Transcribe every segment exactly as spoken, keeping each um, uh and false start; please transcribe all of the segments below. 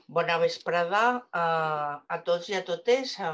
Bona vesprada a, a tots i a totes, a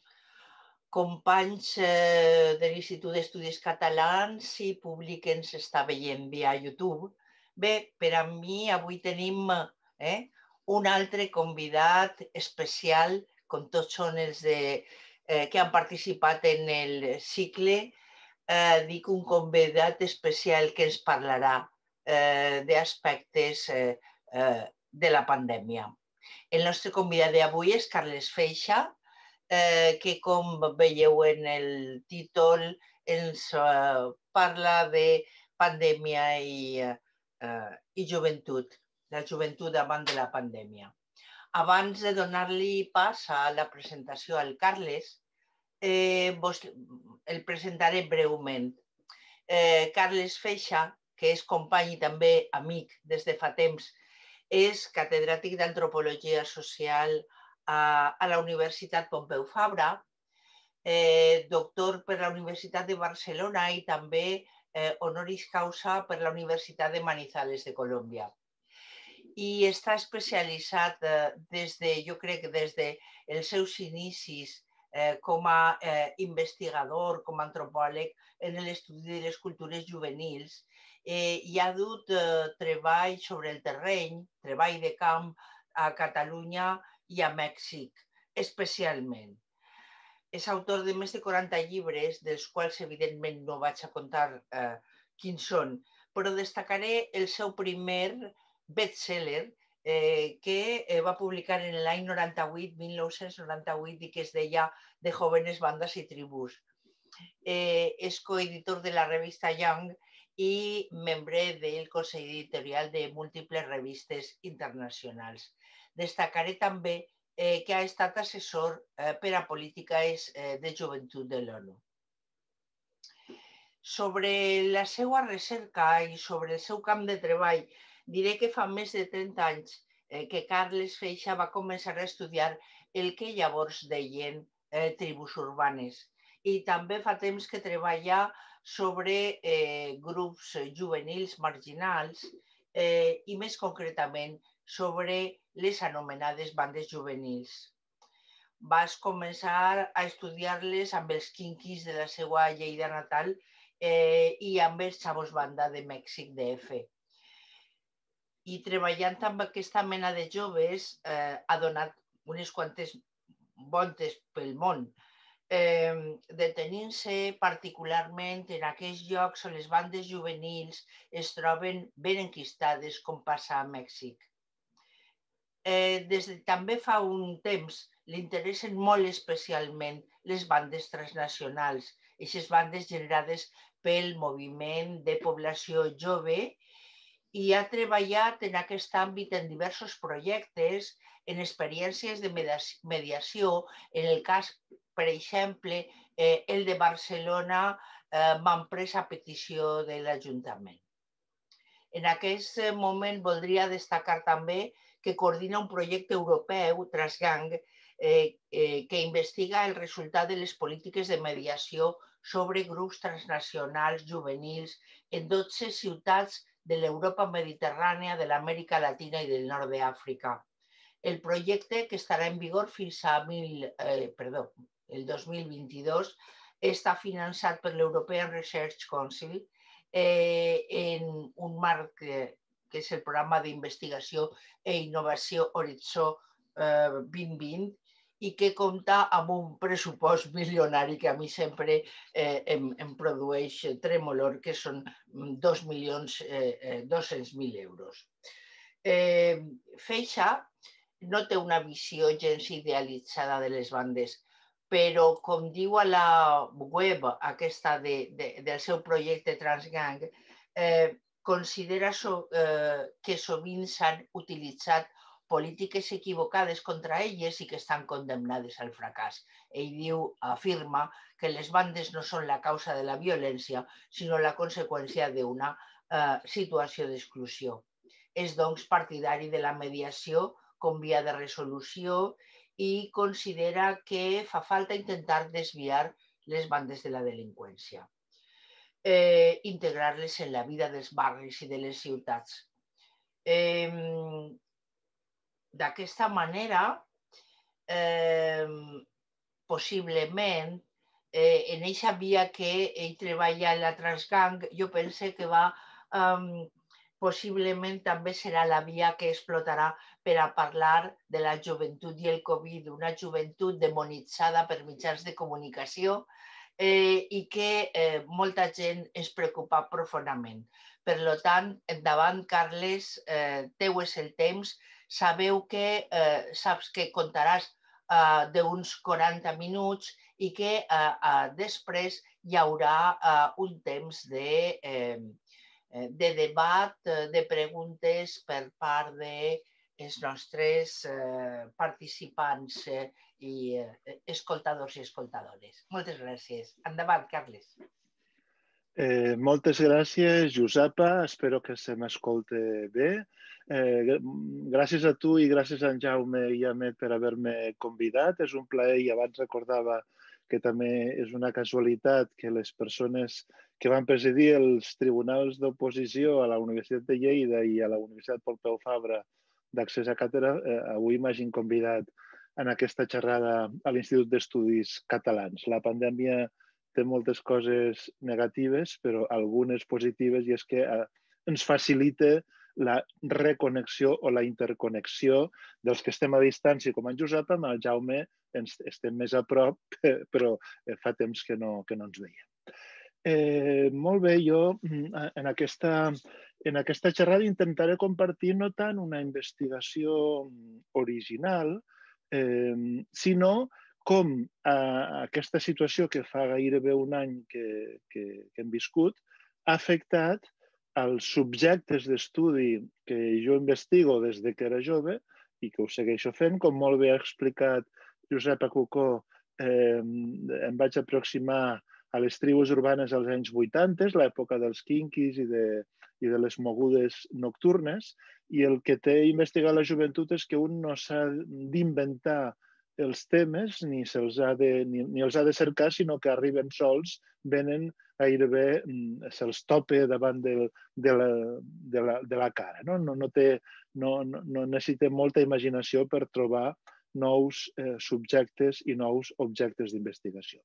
companys eh, de l'Institut d'Estudis Catalans i públic que ens està veient via YouTube. Bé, per a mi avui tenim eh, un altre convidat especial, com tots són els de, eh, que han participat en el cicle. Eh, dic un convidat especial que ens parlarà eh, d'aspectes eh, eh, de la pandèmia. El nostre convidat d'avui és Carles Feixa, eh, que com veieu en el títol ens eh, parla de pandèmia i, eh, i joventut, la joventut davant de la pandèmia. Abans de donar-li pas a la presentació al Carles, eh, vos el presentaré breument. Eh, Carles Feixa, que és company i també amic des de fa temps, és catedràtic d'Antropologia Social a, a la Universitat Pompeu Fabra, eh, doctor per la Universitat de Barcelona i també eh, honoris causa per la Universitat de Manizales de Colòmbia. I està especialitzat eh, des de, jo crec, des de els seus inicis eh, com a eh, investigador, com a antropòleg en l'estudi de les cultures juvenils, eh, i ha dut eh, treball sobre el terreny, treball de camp a Catalunya i a Mèxic, especialment. És autor de més de quaranta llibres, dels quals evidentment no vaig a contar eh, quins són, però destacaré el seu primer bestseller eh, que eh, va publicar en l'any noranta-vuit, mil nou-cents noranta-vuit, i que es deia De jóvenes bandas y tribus. Eh, és coeditor de la revista Young i membre del Consell Editorial de múltiples revistes internacionals. Destacaré també eh, que ha estat assessor eh, per a polítiques eh, de joventut de l'ONU. Sobre la seva recerca i sobre el seu camp de treball, diré que fa més de trenta anys eh, que Carles Feixa va començar a estudiar el que llavors deien eh, tribus urbanes. I també fa temps que treballa sobre eh, grups juvenils marginals eh, i més concretament sobre les anomenades bandes juvenils. Vas començar a estudiar-les amb els quinquis de la seva Lleida natal eh, i amb els Chavos Banda de Mèxic D F. I treballant amb aquesta mena de joves eh, ha donat unes quantes voltes pel món, eh, detenint-se particularment en aquells llocs on les bandes juvenils es troben ben enquistades, com passa a Mèxic. Eh, des de també fa un temps li interessen molt especialment les bandes transnacionals, aquestes bandes generades pel moviment de població jove, i ha treballat en aquest àmbit en diversos projectes, en experiències de mediació, en el cas, per exemple, eh, el de Barcelona eh, m'han pres a petició de l'Ajuntament. En aquest moment voldria destacar també que coordina un projecte europeu, Transgang, eh, eh, que investiga el resultat de les polítiques de mediació sobre grups transnacionals juvenils en dotze ciutats de l'Europa mediterrània, de l'Amèrica Latina i del nord d'Àfrica. El projecte, que estarà en vigor fins a mil, eh, perdó, el dos mil vint-i-dos, està finançat per l'European Research Council eh, en un marc eh, que és el programa d'investigació i innovació Horitzó eh, vint vint, i que compta amb un pressupost milionari que a mi sempre eh, em, em produeix tremolor, que són dos milions dos-cents mil euros. Eh, Feixa no té una visió gens idealitzada de les bandes, però com diu a la web aquesta de, de, del seu projecte Transgang, eh, considera so, eh, que sovint s'han utilitzat polítiques equivocades contra elles i que estan condemnades al fracàs. Ell diu, afirma, que les bandes no són la causa de la violència, sinó la conseqüència d'una eh, situació d'exclusió. És, doncs, partidari de la mediació com via de resolució i considera que fa falta intentar desviar les bandes de la delinqüència, eh, integrar-les en la vida dels barris i de les ciutats. Eh, d'aquesta manera, possiblement, en aquesta via que ell treballa en la Transgang, jo pense que va, possiblement també serà la via que explotarà per a parlar de la joventut i el Covid, una joventut demonitzada per mitjans de comunicació i que molta gent es preocupa profundament. Per tant, endavant, Carles, teu és el temps. Sabeu que saps que comptaràs d'uns quaranta minuts i que després hi haurà un temps de, de debat, de preguntes per part dels nostres participants i escoltadors i escoltadores. Moltes gràcies. Endavant, Carles. Eh, moltes gràcies, Josepa. Espero que se m'escolte bé. Eh, gràcies a tu i gràcies a en Jaume i a Met per haver-me convidat. És un plaer i abans recordava que també és una casualitat que les persones que van presidir els tribunals d'oposició a la Universitat de Lleida i a la Universitat Pompeu Fabra d'accés a càtedra eh, avui m'hagin convidat en aquesta xerrada a l'Institut d'Estudis Catalans. La pandèmia té moltes coses negatives, però algunes positives, i és que ens facilita la reconnexió o la interconnexió dels que estem a distància, com en Josep, amb el Jaume ens estem més a prop, però fa temps que no, que no ens veiem. Eh, molt bé, jo en aquesta, en aquesta xerrada intentaré compartir no tant una investigació original, eh, sinó com aquesta situació que fa gairebé un any que, que, que hem viscut ha afectat els subjectes d'estudi que jo investigo des de que era jove i que ho segueixo fent. Com molt bé ha explicat Josep Cucó, eh, em vaig aproximar a les tribus urbanes als anys vuitanta, l'època dels quinquis i de, i de les mogudes nocturnes, i el que té investigar la joventut és que un no s'ha d'inventar els temes ni, se'ls ha de, ni, ni els ha de cercar, sinó que arriben sols, venen gairebé, se'ls topa davant de, de, la, de, la, de la cara. No, no, no, té, no, no necessita molta imaginació per trobar nous eh, subjectes i nous objectes d'investigació.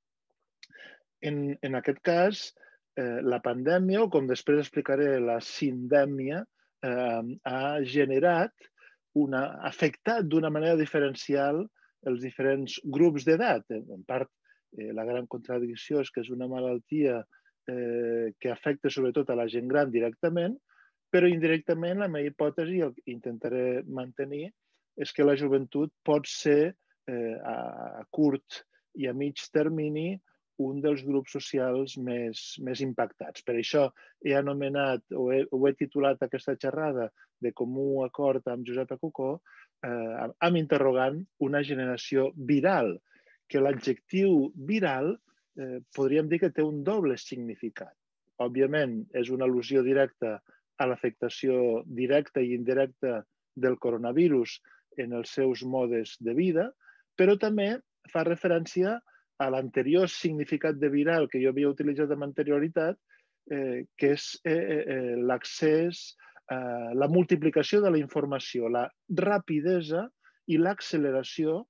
En, en aquest cas, eh, la pandèmia, o com després explicaré, la sindèmia, eh, ha generat, una, ha afectat d'una manera diferencial els diferents grups d'edat. En part, eh, la gran contradicció és que és una malaltia eh, que afecta sobretot a la gent gran directament, però indirectament la meva hipòtesi, el que intentaré mantenir, és que la joventut pot ser eh, a curt i a mig termini un dels grups socials més, més impactats. Per això he anomenat o he, o he titulat aquesta xerrada de comú acord amb Josep Cucó eh, amb interrogant una generació viral, que l'adjectiu viral eh, podríem dir que té un doble significat. Òbviament, és una al·lusió directa a l'afectació directa i indirecta del coronavirus en els seus modes de vida, però també fa referència a l'anterior significat de viral que jo havia utilitzat amb anterioritat, eh, que és eh, eh, l'accés, eh, la multiplicació de la informació, la rapidesa i l'acceleració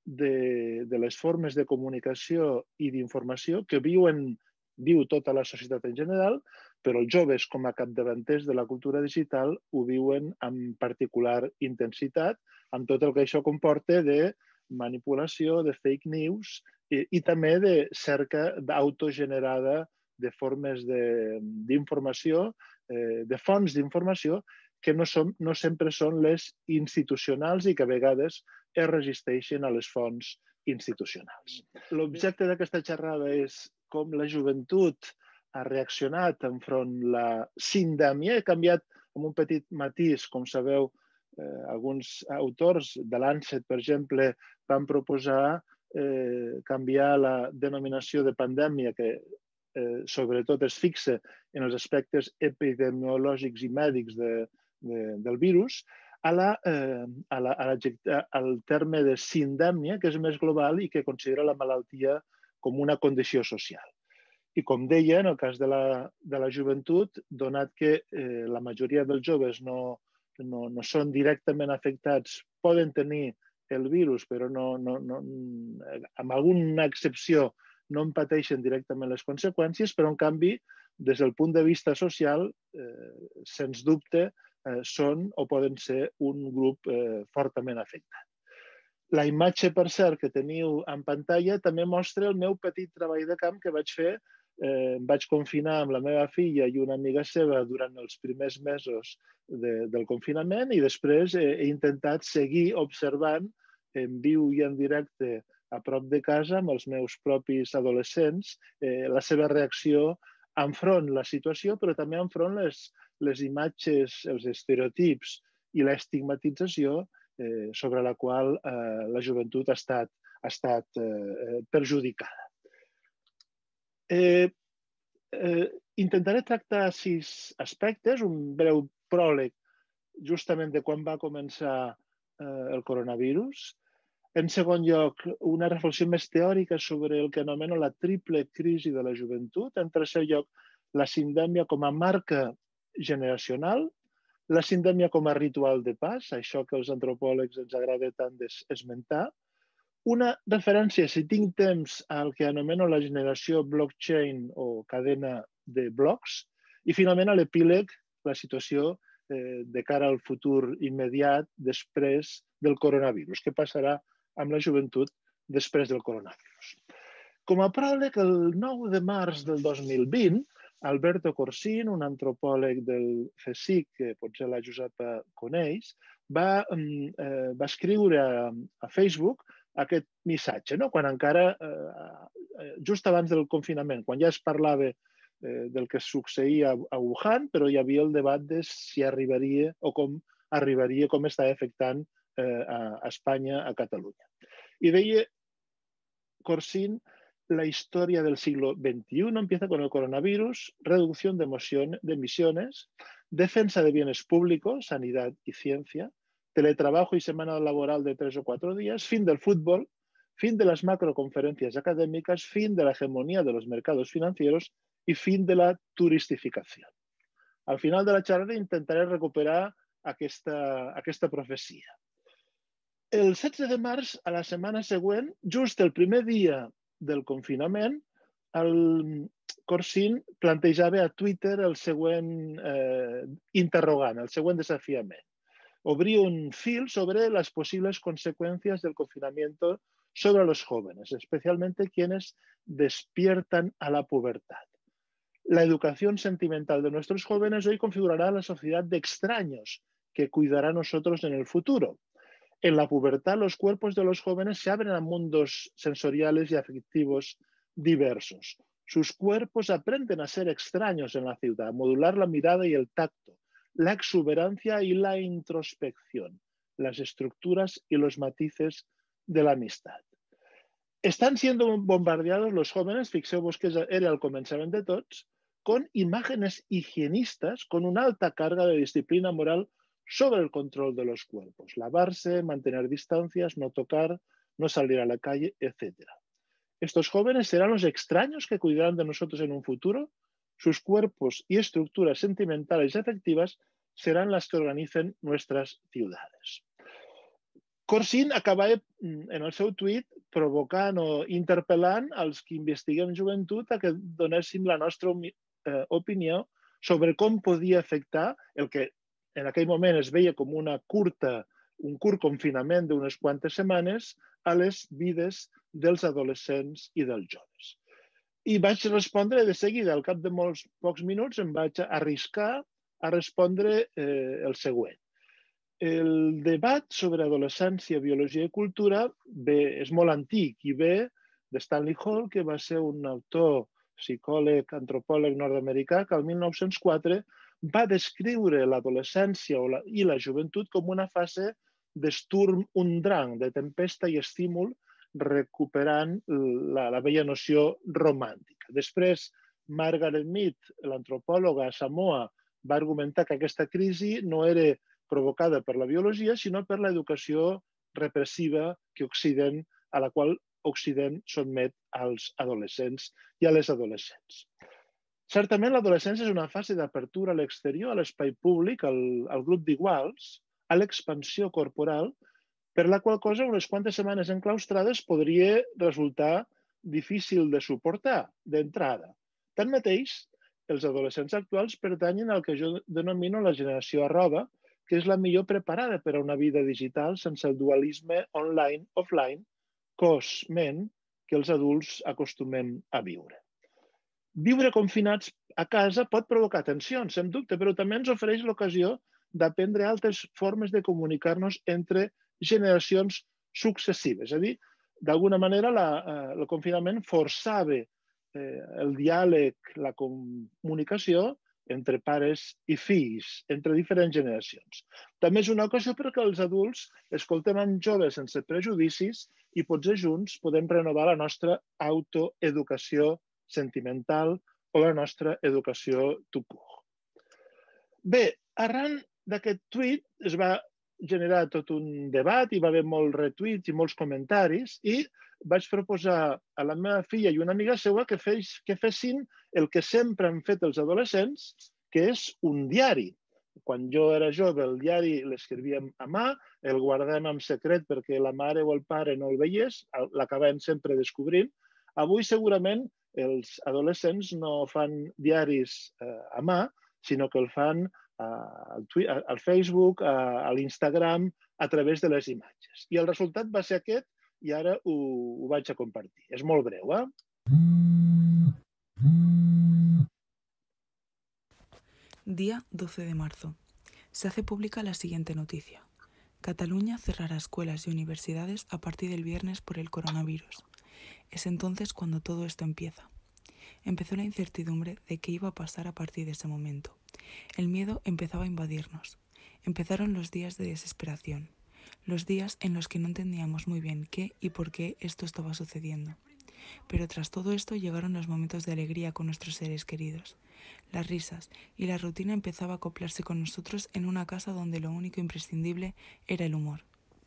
de, de les formes de comunicació i d'informació que viuen, viu tota la societat en general, però els joves com a capdavanters de la cultura digital ho viuen amb particular intensitat, amb tot el que això comporta de manipulació, de fake news i, i també de cerca autogenerada de formes d'informació, eh, de fonts d'informació que no, som, no sempre són les institucionals i que a vegades es resisteixen a les fonts institucionals. L'objecte d'aquesta xerrada és com la joventut ha reaccionat enfront la sindèmia. He canviat amb un petit matís, com sabeu, eh, alguns autors de l'Ancet, per exemple, van proposar eh, canviar la denominació de pandèmia, que eh, sobretot es fixa en els aspectes epidemiològics i mèdics de, de, del virus, a la, eh, a la, a la, al terme de sindèmia, que és més global i que considera la malaltia com una condició social. I com deia, en el cas de la, de la joventut, donat que eh, la majoria dels joves no, no, no són directament afectats, poden tenir el virus, però no, no, no, amb alguna excepció no en pateixen directament les conseqüències, però en canvi, des del punt de vista social, eh, sens dubte, eh, són o poden ser un grup eh, fortament afectat. La imatge, per cert, que teniu en pantalla també mostra el meu petit treball de camp que vaig fer. Eh, em vaig confinar amb la meva filla i una amiga seva durant els primers mesos de, del confinament i després he, he intentat seguir observant en viu i en directe a prop de casa amb els meus propis adolescents eh, la seva reacció enfront la situació, però també enfront les, les imatges, els estereotips i l'estigmatització Eh, sobre la qual eh, la joventut ha estat, ha estat eh, perjudicada. Eh, eh, intentaré tractar sis aspectes, un breu pròleg justament de quan va començar eh, el coronavirus. En segon lloc, una reflexió més teòrica sobre el que anomeno la triple crisi de la joventut. En tercer lloc, la sindèmia com a marca generacional. La sindèmia com a ritual de pas, això que els antropòlegs ens agrada tant esmentar. Una referència, si tinc temps, al que anomeno la generació blockchain o cadena de blocs. I finalment a l'epíleg, la situació eh, de cara al futur immediat després del coronavirus. Què passarà amb la joventut després del coronavirus? Com a pròleg, el nou de març del dos mil vint, Alberto Corsín, un antropòleg del CSIC, que potser la Josepa coneix, va, eh, va escriure a, a Facebook aquest missatge, no? Quan encara, eh, just abans del confinament, quan ja es parlava eh, del que succeïa a Wuhan, però hi havia el debat de si arribaria o com arribaria, com estava afectant eh, a Espanya, a Catalunya. I deia Corsín, la historia del siglo veintiuno empieza con el coronavirus, reducción de, emoción, de emisiones, defensa de bienes públicos, sanidad y ciencia, teletrabajo y semana laboral de tres o cuatro días, fin del fútbol, fin de las macroconferencias académicas, fin de la hegemonía de los mercados financieros y fin de la turistificación. Al final de la charla intentaré recuperar aquesta, aquesta profecia. El setze de març, a la setmana següent, just el primer dia del confinament, el Corsín plantejava a Twitter el següent eh, interrogant, el següent desafiament. Obrir un fil sobre las posibles consecuencias del confinamiento sobre los jóvenes, especialmente quienes despiertan a la pubertad. La educación sentimental de nuestros jóvenes hoy configurará la sociedad de extraños que cuidará a nosotros en el futuro. En la pubertad, los cuerpos de los jóvenes se abren a mundos sensoriales y afectivos diversos. Sus cuerpos aprenden a ser extraños en la ciudad, a modular la mirada y el tacto, la exuberancia y la introspección, las estructuras y los matices de la amistad. Están siendo bombardeados los jóvenes, fixeu-vos que era el començament de tots, con imágenes higienistas con una alta carga de disciplina moral sobre el control de los cuerpos. Lavarse, mantener distancias, no tocar, no salir a la calle, etcétera. Estos jóvenes serán los extraños que cuidarán de nosotros en un futuro. Sus cuerpos y estructuras sentimentales y afectivas serán las que organicen nuestras ciudades. Corsín acaba en el seu tuit provocant o interpel·lant els que investiguem joventut a que donéssim la nostra opinió sobre com podia afectar el que en aquell moment es veia com una curta, un curt confinament d'unes quantes setmanes a les vides dels adolescents i dels joves. I vaig respondre de seguida, al cap de molts pocs minuts em vaig arriscar a respondre eh, el següent. El debat sobre adolescència, biologia i cultura bé, és molt antic i ve de Stanley Hall, que va ser un autor, psicòleg, antropòleg nord-americà, que el mil nou-cents quatre va descriure l'adolescència i la joventut com una fase de Sturm und Drang, de tempesta i estímul, recuperant la, la vella noció romàntica. Després, Margaret Mead, l'antropòloga a Samoa, va argumentar que aquesta crisi no era provocada per la biologia, sinó per l'educació repressiva que Occident, a la qual Occident sotmet als adolescents i a les adolescents. Certament, l'adolescència és una fase d'apertura a l'exterior, a l'espai públic, al, al grup d'iguals, a l'expansió corporal, per la qual cosa unes quantes setmanes enclaustrades podria resultar difícil de suportar d'entrada. Tanmateix, els adolescents actuals pertanyen al que jo denomino la generació arroba, que és la millor preparada per a una vida digital sense el dualisme online-offline, cos-ment, que els adults acostumem a viure. Viure confinats a casa pot provocar tensions, sem dubte, però també ens ofereix l'ocasió d'aprendre altres formes de comunicar-nos entre generacions successives. És a dir, d'alguna manera, la, eh, el confinament forçava eh, el diàleg, la comunicació entre pares i fills, entre diferents generacions. També és una ocasió perquè els adults escoltem amb joves sense prejudicis i potser junts podem renovar la nostra autoeducació sentimental o la nostra educació tout court. Bé, arran d'aquest tuit es va generar tot un debat, hi va haver molts retuits i molts comentaris i vaig proposar a la meva filla i una amiga seva que, fes, que fessin el que sempre han fet els adolescents, que és un diari. Quan jo era jove, el diari l'escrivíem a mà, el guardàvem en secret perquè la mare o el pare no el veiés, l'acabàvem sempre descobrint. Avui, segurament, els adolescents no fan diaris eh, a mà, sinó que el fan al, al Facebook, a l'Instagram, a través de les imatges. I el resultat va ser aquest i ara ho, ho vaig a compartir. És molt breu, ¿eh? Día doce de marzo. Se hace pública la siguiente noticia. Cataluña cerrará escuelas y universidades a partir del viernes por el coronavirus. Es entonces cuando todo esto empieza. Empezó la incertidumbre de qué iba a pasar a partir de ese momento. El miedo empezaba a invadirnos. Empezaron los días de desesperación, los días en los que no entendíamos muy bien qué y por qué esto estaba sucediendo. Pero tras todo esto llegaron los momentos de alegría con nuestros seres queridos, las risas, y la rutina empezaba a acoplarse con nosotros en una casa donde lo único imprescindible era el humor.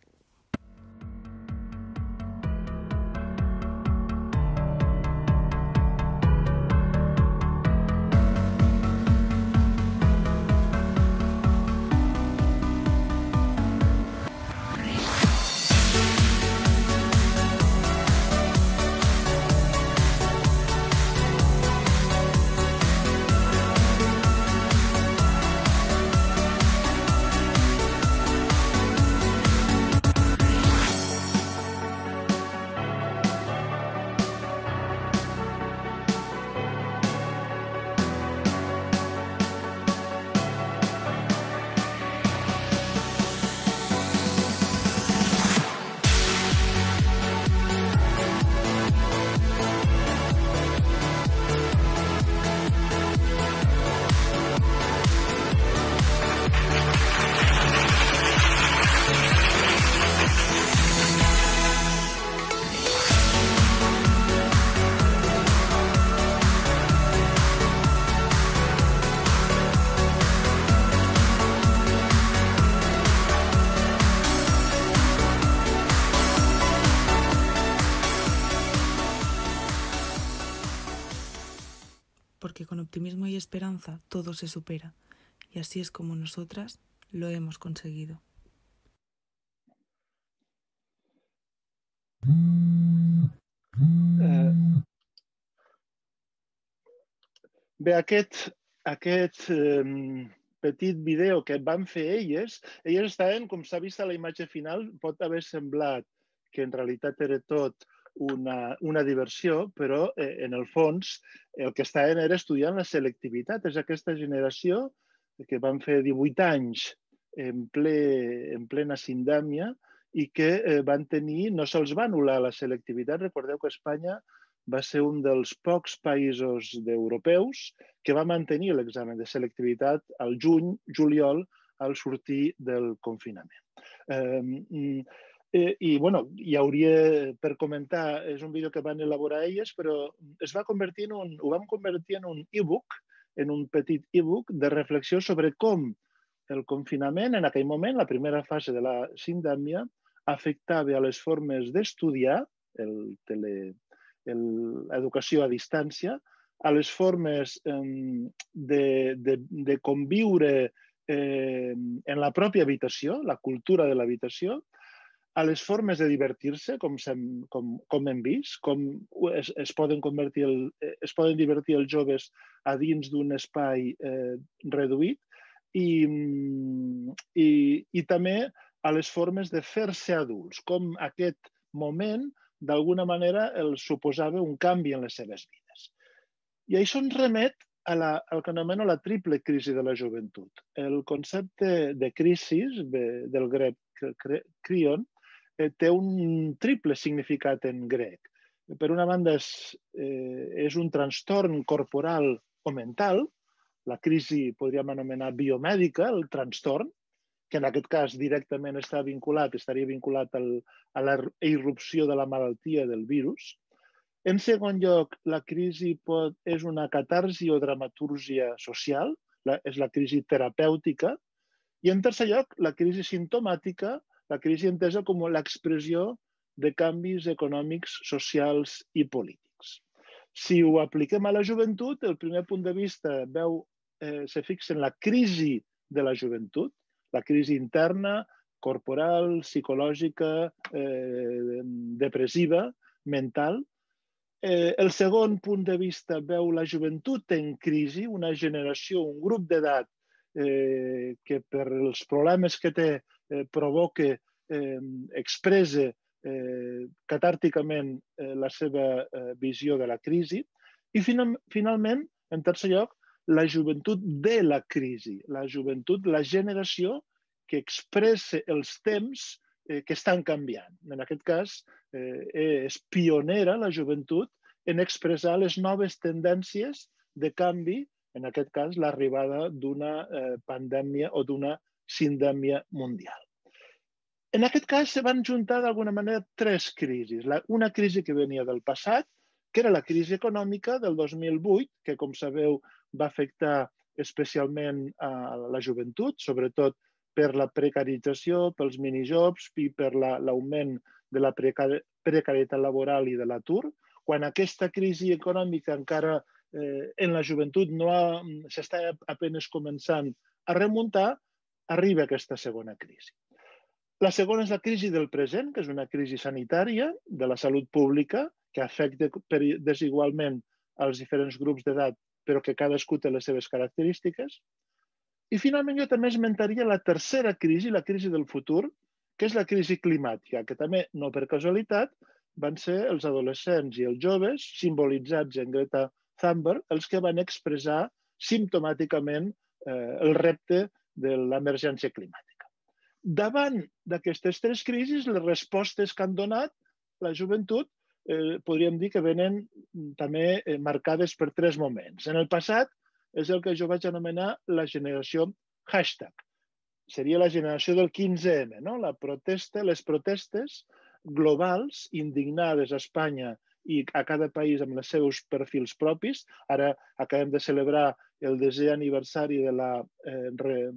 Porque con optimismo y esperanza todo se supera, y así es como nosotras lo hemos conseguido. Eh, bé, aquest, aquest eh, petit vídeo que van fer elles, elles estaven, com s'ha vist a la imatge final, pot haver semblat que en realitat era tot una, una diversió, però eh, en el fons el que estaven era estudiant la selectivitat. És aquesta generació que van fer divuit anys en, ple, en plena sindèmia i que eh, van tenir, no se'ls va anul·lar la selectivitat. Recordeu que Espanya va ser un dels pocs països europeus que va mantenir l'examen de selectivitat al juny, juliol, al sortir del confinament. Eh, Eh, I, bueno, hi hauria, per comentar, és un vídeo que van elaborar elles, però es va convertir en un, ho vam convertir en un e-book, en un petit e-book de reflexió sobre com el confinament, en aquell moment, la primera fase de la sindèmia, afectava a les formes d'estudiar, l'educació a distància, a les formes de, de, de conviure eh, en la pròpia habitació, la cultura de l'habitació, a les formes de divertir-se, com, com, com hem vist, com es, es, poden convertir el, es poden divertir els joves a dins d'un espai eh, reduït, i, i, i també a les formes de fer-se adults, com aquest moment d'alguna manera els suposava un canvi en les seves vides. I això ens remet a la, al que anomeno la triple crisi de la joventut. El concepte de crisi, del grec krion, té un triple significat en grec. Per una banda, és, eh, és un trastorn corporal o mental, la crisi podríem anomenar biomèdica, el trastorn, que en aquest cas directament està vinculat, estaria vinculat al, a la irrupció de la malaltia del virus. En segon lloc, la crisi pot, és una catarsi o dramatúrgia social, la, és la crisi terapèutica. I en tercer lloc, la crisi simptomàtica, la crisi entesa com l'expressió de canvis econòmics, socials i polítics. Si ho apliquem a la joventut, el primer punt de vista veu, eh, se fixa en la crisi de la joventut, la crisi interna, corporal, psicològica, eh, depressiva, mental. Eh, el segon punt de vista veu la joventut en crisi, una generació, un grup d'edat eh, que per els problemes que té eh, provoca, eh, expressa eh, catàrticament eh, la seva eh, visió de la crisi. I final, finalment, en tercer lloc, la joventut de la crisi, la joventut, la generació que expressa els temps eh, que estan canviant. En aquest cas, eh, és pionera la joventut en expressar les noves tendències de canvi, en aquest cas l'arribada d'una eh, pandèmia o d'una sindèmia mundial. En aquest cas se van juntar d'alguna manera tres crisis. La, una crisi que venia del passat, que era la crisi econòmica del dos mil vuit, que com sabeu va afectar especialment a la joventut, sobretot per la precarització, pels minijobs i per l'augment de la precarietat laboral i de l'atur. Quan aquesta crisi econòmica encara eh, en la joventut no s'està apenas començant a remuntar, arriba aquesta segona crisi. La segona és la crisi del present, que és una crisi sanitària de la salut pública, que afecta desigualment als diferents grups d'edat, però que cadascú té les seves característiques. I finalment jo també esmentaria la tercera crisi, la crisi del futur, que és la crisi climàtica, que també, no per casualitat, van ser els adolescents i els joves, simbolitzats en Greta Thunberg, els que van expressar simptomàticament eh, el repte de l'emergència climàtica. Davant d'aquestes tres crisis, les respostes que han donat la joventut eh, podríem dir que venen també eh, marcades per tres moments. En el passat és el que jo vaig anomenar la generació hashtag. Seria la generació del quinze ema, no? La protesta, les protestes globals, indignades a Espanya i a cada país amb els seus perfils propis. Ara acabem de celebrar el desè aniversari de la, eh,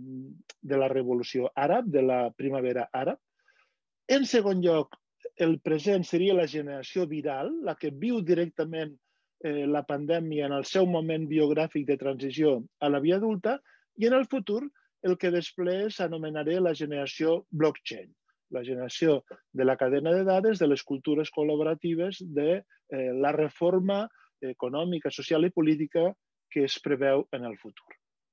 de la Revolució Àrab, de la Primavera Àrab. En segon lloc, el present seria la generació viral, la que viu directament eh, la pandèmia en el seu moment biogràfic de transició a la vida adulta, i en el futur el que després anomenaré la generació blockchain, la generació de la cadena de dades, de les cultures col·laboratives, de eh, la reforma econòmica, social i política que es preveu en el futur.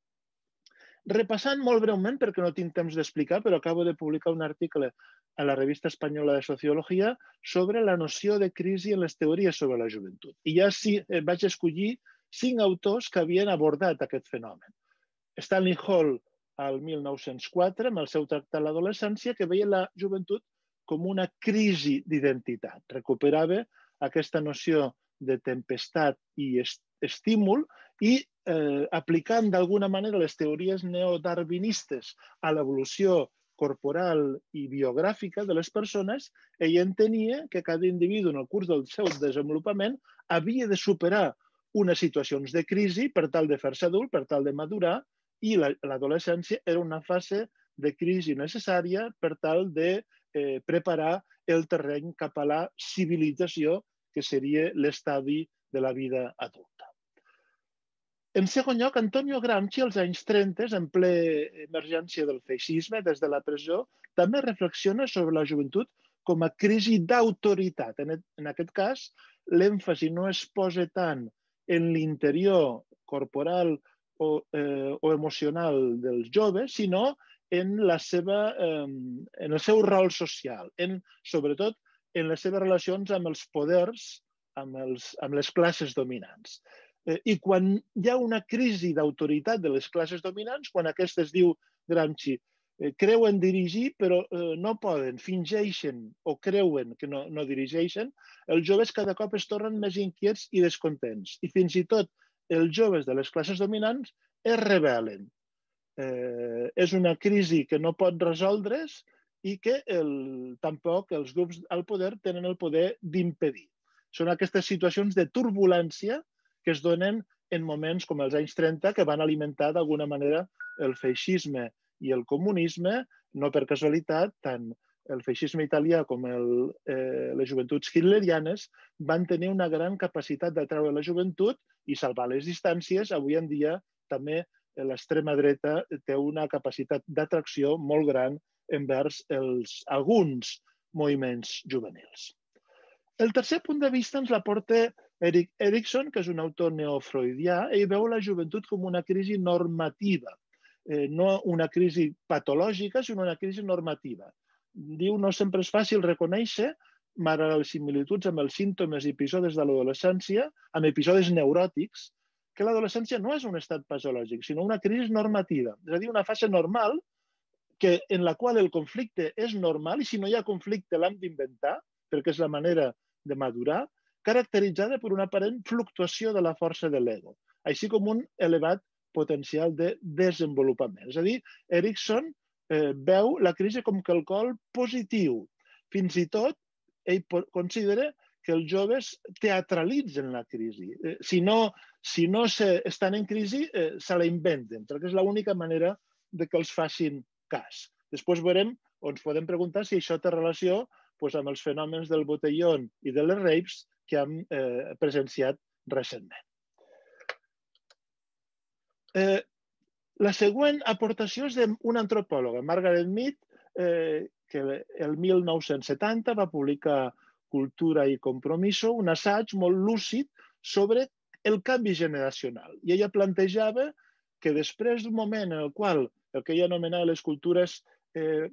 Repassant molt breument, perquè no tinc temps d'explicar, però acabo de publicar un article a la revista espanyola de Sociologia sobre la noció de crisi en les teories sobre la joventut. I ja sí, vaig escollir cinc autors que havien abordat aquest fenomen. Stanley Hall, al mil nou-cents quatre, amb el seu tractat l'adolescència, que veia la joventut com una crisi d'identitat. Recuperava aquesta noció de tempestat i estímul i eh, aplicant d'alguna manera les teories neodarwinistes a l'evolució corporal i biogràfica de les persones, ell entenia que cada individu en el curs del seu desenvolupament havia de superar unes situacions de crisi per tal de fer-se adult, per tal de madurar, i l'adolescència era una fase de crisi necessària per tal de eh, preparar el terreny cap a la civilització, que seria l'estadi de la vida adulta. En segon lloc, Antonio Gramsci, als anys trenta, en ple emergència del feixisme des de la presó, també reflexiona sobre la joventut com a crisi d'autoritat. En aquest cas, l'èmfasi no es posa tant en l'interior corporal o, eh, o emocional dels joves, sinó en, la seva, eh, en el seu rol social, en, sobretot en les seves relacions amb els poders, amb, els, amb les classes dominants. I quan hi ha una crisi d'autoritat de les classes dominants, quan aquestes, diu Gramsci, creuen dirigir però no poden, fingeixen o creuen que no, no dirigeixen, els joves cada cop es tornen més inquiets i descontents. I fins i tot els joves de les classes dominants es rebel·len. Eh, és una crisi que no pot resoldre's i que el, tampoc els grups al poder tenen el poder d'impedir. Són aquestes situacions de turbulència que es donen en moments com els anys trenta, que van alimentar d'alguna manera el feixisme i el comunisme, no per casualitat, tant el feixisme italià com el, eh, les joventuts hitlerianes van tenir una gran capacitat d'atraure la joventut i salvar les distàncies. Avui en dia també l'extrema dreta té una capacitat d'atracció molt gran envers els, alguns moviments juvenils. El tercer punt de vista ens l'aporta Erik Erikson, que és un autor neofreudià. Ell veu la joventut com una crisi normativa, eh, no una crisi patològica, sinó una crisi normativa. Diu, no sempre és fàcil reconèixer, malgrat les similituds amb els símptomes i episodis de l'adolescència, amb episodis neuròtics, que l'adolescència no és un estat patològic, sinó una crisi normativa. És a dir, una fase normal que, en la qual el conflicte és normal i si no hi ha conflicte l'hem d'inventar, perquè és la manera de madurar, caracteritzada per una aparent fluctuació de la força de l'ego, així com un elevat potencial de desenvolupament. És a dir, Erikson eh, veu la crisi com quelcom positiu. Fins i tot, ell considera que els joves teatralitzen la crisi. Eh, si no, si no se, estan en crisi, eh, se la inventen, perquè és l'única manera de que els facin cas. Després veurem, o ens podem preguntar si això té relació pues, amb els fenòmens del botellón i de les rapes que hem eh, presenciat recentment. Eh, la següent aportació és d'una antropòloga, Margaret Mead, eh, que el mil nou-cents setanta va publicar Cultura i Compromiso, un assaig molt lúcid sobre el canvi generacional. I ella plantejava que després d'un moment en el qual el que ella anomenava les cultures eh,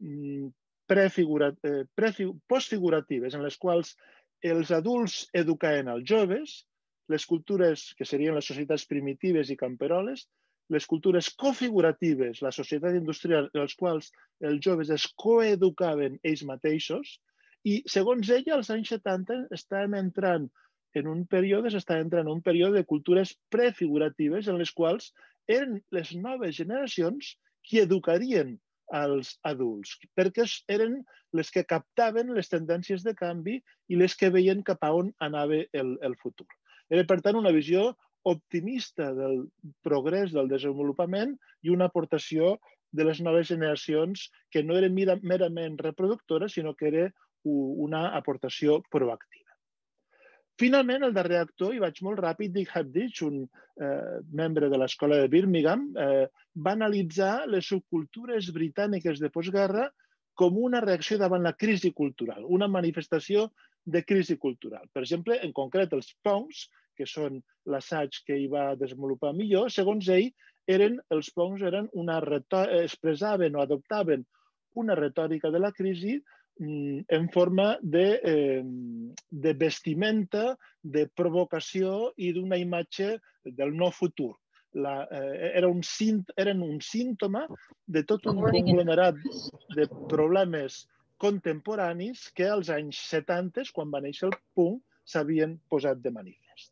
postfiguratives, en les quals els adults educaven els joves, les cultures que serien les societats primitives i camperoles, les cultures cofiguratives, la societat industrial, en les quals els joves es coeducaven ells mateixos, i segons ella, als anys setanta estàvem entrant en un període, s'estava entrant en un període de cultures prefiguratives en les quals eren les noves generacions qui educarien als adults, perquè eren les que captaven les tendències de canvi i les que veien cap a on anava el, el futur. Era, per tant, una visió optimista del progrés, del desenvolupament i una aportació de les noves generacions que no eren merament reproductores, sinó que era una aportació proactiva. Finalment, el darrer actor, i vaig molt ràpid, Dick Habditch, un eh, membre de l'escola de Birmingham, eh, va analitzar les subcultures britàniques de postguerra com una reacció davant la crisi cultural, una manifestació de crisi cultural. Per exemple, en concret, els punks, que són l'assaig que hi va desenvolupar millor, segons ell, eren, els punks eren una expressaven o adoptaven una retòrica de la crisi en forma de, eh, de vestimenta, de provocació i d'una imatge del no futur. La, eh, era un, eren un símptoma de tot un conglomerat de problemes contemporanis que als anys setanta, quan va néixer el punk, s'havien posat de manifest.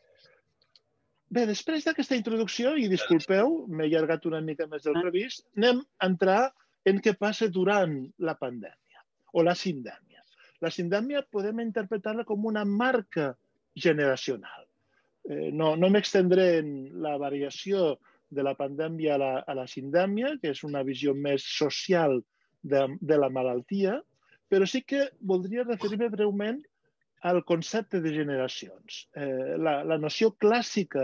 Bé, després d'aquesta introducció, i disculpeu, m'he allargat una mica més del previst, anem a entrar en què passa durant la pandèmia o la sindèmia. La sindèmia podem interpretar-la com una marca generacional. Eh, no no m'extendré en la variació de la pandèmia a la, a la sindèmia, que és una visió més social de, de la malaltia, però sí que voldria referir-me breument al concepte de generacions. Eh, la, la noció clàssica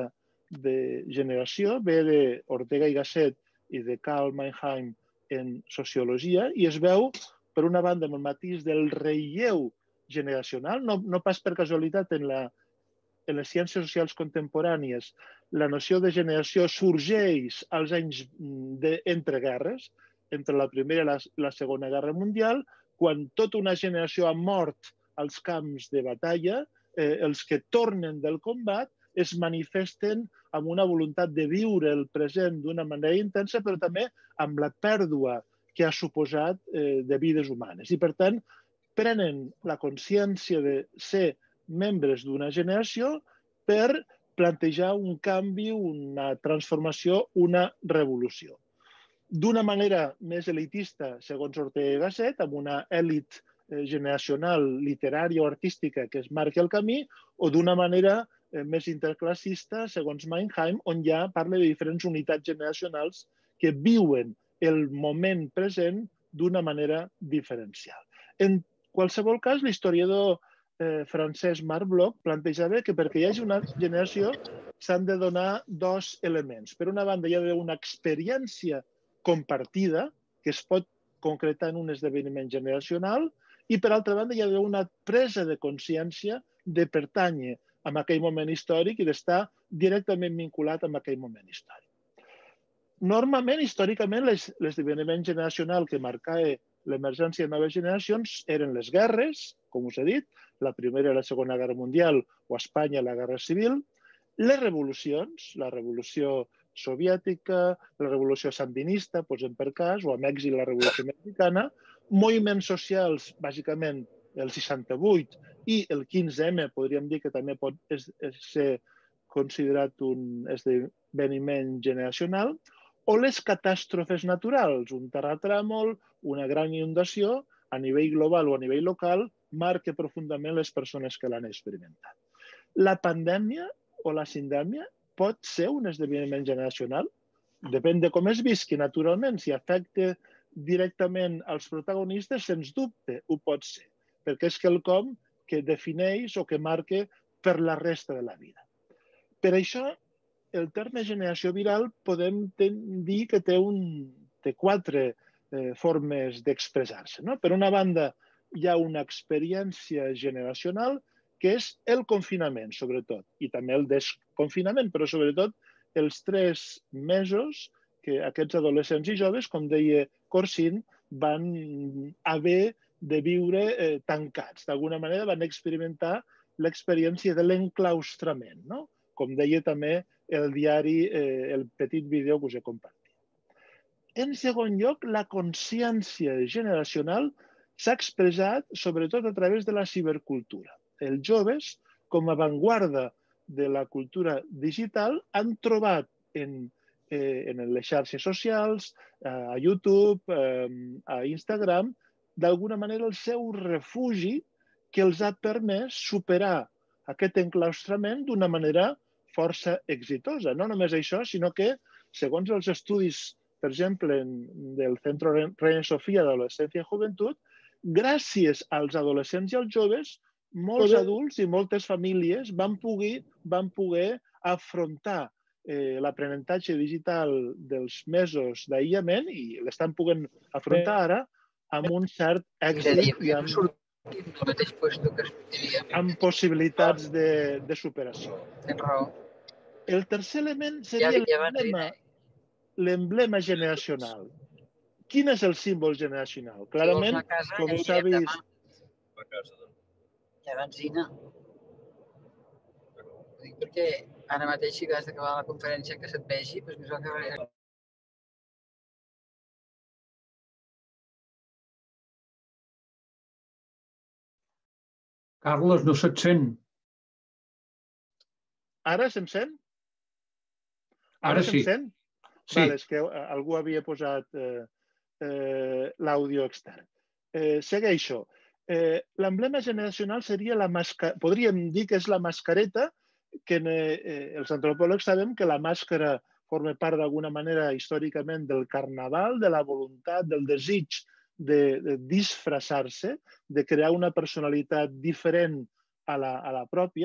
de generació ve d'Ortega i Gasset i de Karl Mannheim en sociologia i es veu, per una banda, amb el matís del relleu generacional, no, no pas per casualitat en, la, en les ciències socials contemporànies, la noció de generació sorgeix als anys de, entre guerres, entre la Primera i la, la Segona Guerra Mundial, quan tota una generació ha mort als camps de batalla, eh, els que tornen del combat es manifesten amb una voluntat de viure el present d'una manera intensa, però també amb la pèrdua que ha suposat eh, de vides humanes. I, per tant, prenen la consciència de ser membres d'una generació per plantejar un canvi, una transformació, una revolució. D'una manera més elitista, segons Ortega i Gasset, amb una èlit generacional, literària o artística que es marca el camí, o d'una manera més interclassista, segons Mannheim, on ja parla de diferents unitats generacionals que viuen el moment present d'una manera diferencial. En qualsevol cas, l'historiador eh, francès Marc Bloch plantejava que perquè hi hagi una generació s'han de donar dos elements. Per una banda, hi ha d'haver una experiència compartida que es pot concretar en un esdeveniment generacional i, per altra banda, hi ha d'haver una presa de consciència de pertànyer a aquell moment històric i d'estar directament vinculat amb aquell moment històric. Normalment, històricament, l'esdeveniment generacional que marcava l'emergència de noves generacions eren les guerres, com us he dit, la Primera i la Segona Guerra Mundial o a Espanya la Guerra Civil, les revolucions, la Revolució Soviètica, la Revolució Sandinista, posem per cas, o a Mèxic la Revolució Mexicana, moviments socials, bàsicament el seixanta-vuit i el quinze ema, podríem dir que també pot ser considerat un esdeveniment generacional, o les catàstrofes naturals, un terratrèmol, una gran inundació, a nivell global o a nivell local, marca profundament les persones que l'han experimentat. La pandèmia o la sindèmia pot ser un esdeveniment generacional? Depèn de com es visqui, naturalment. Si afecta directament als protagonistes, sens dubte ho pot ser, perquè és quelcom que defineix o que marca per la resta de la vida. Per això, el terme generació viral podem dir que té, un, té quatre eh, formes d'expressar-se. No? Per una banda, hi ha una experiència generacional que és el confinament, sobretot, i també el desconfinament, però sobretot els tres mesos que aquests adolescents i joves, com deia Corsín, van haver de viure eh, tancats. D'alguna manera van experimentar l'experiència de l'enclaustrament, no? Com deia també el diari, eh, el petit vídeo que us he compartit. En segon lloc, la consciència generacional s'ha expressat sobretot a través de la cibercultura. Els joves, com a avantguarda de la cultura digital, han trobat en, eh, en les xarxes socials, a YouTube, eh, a Instagram, d'alguna manera el seu refugi que els ha permès superar aquest enclaustrament d'una manera força exitosa. No només això, sinó que, segons els estudis, per exemple, del Centro Reina Sofía d'Adolescència i Joventut, gràcies als adolescents i als joves, molts adults i moltes famílies van poder, van poder afrontar eh, l'aprenentatge digital dels mesos d'aïllament i l'estan podent afrontar ara amb un cert èxit i amb, amb possibilitats de, de superació. Tens raó. El tercer element seria l'emblema l'emblema generacional. Quin és el símbol generacional? Clarament, com s'ha vist... Hi ha benzina. Ho dic perquè ara mateix, si has d'acabar la conferència que se't vegi, doncs més o menys... Carles, no se't sent. Ara se'm sent? Ara sí. Sent? Sí. Vale, és que algú havia posat eh, eh, l'àudio extern. Eh, segueixo. Eh, L'emblema generacional seria la màscara, podríem dir que és la mascareta que eh, els antropòlegs sabem que la màscara forma part d'alguna manera històricament del carnaval, de la voluntat, del desig de, de disfressar-se, de crear una personalitat diferent a la, a la pròpia.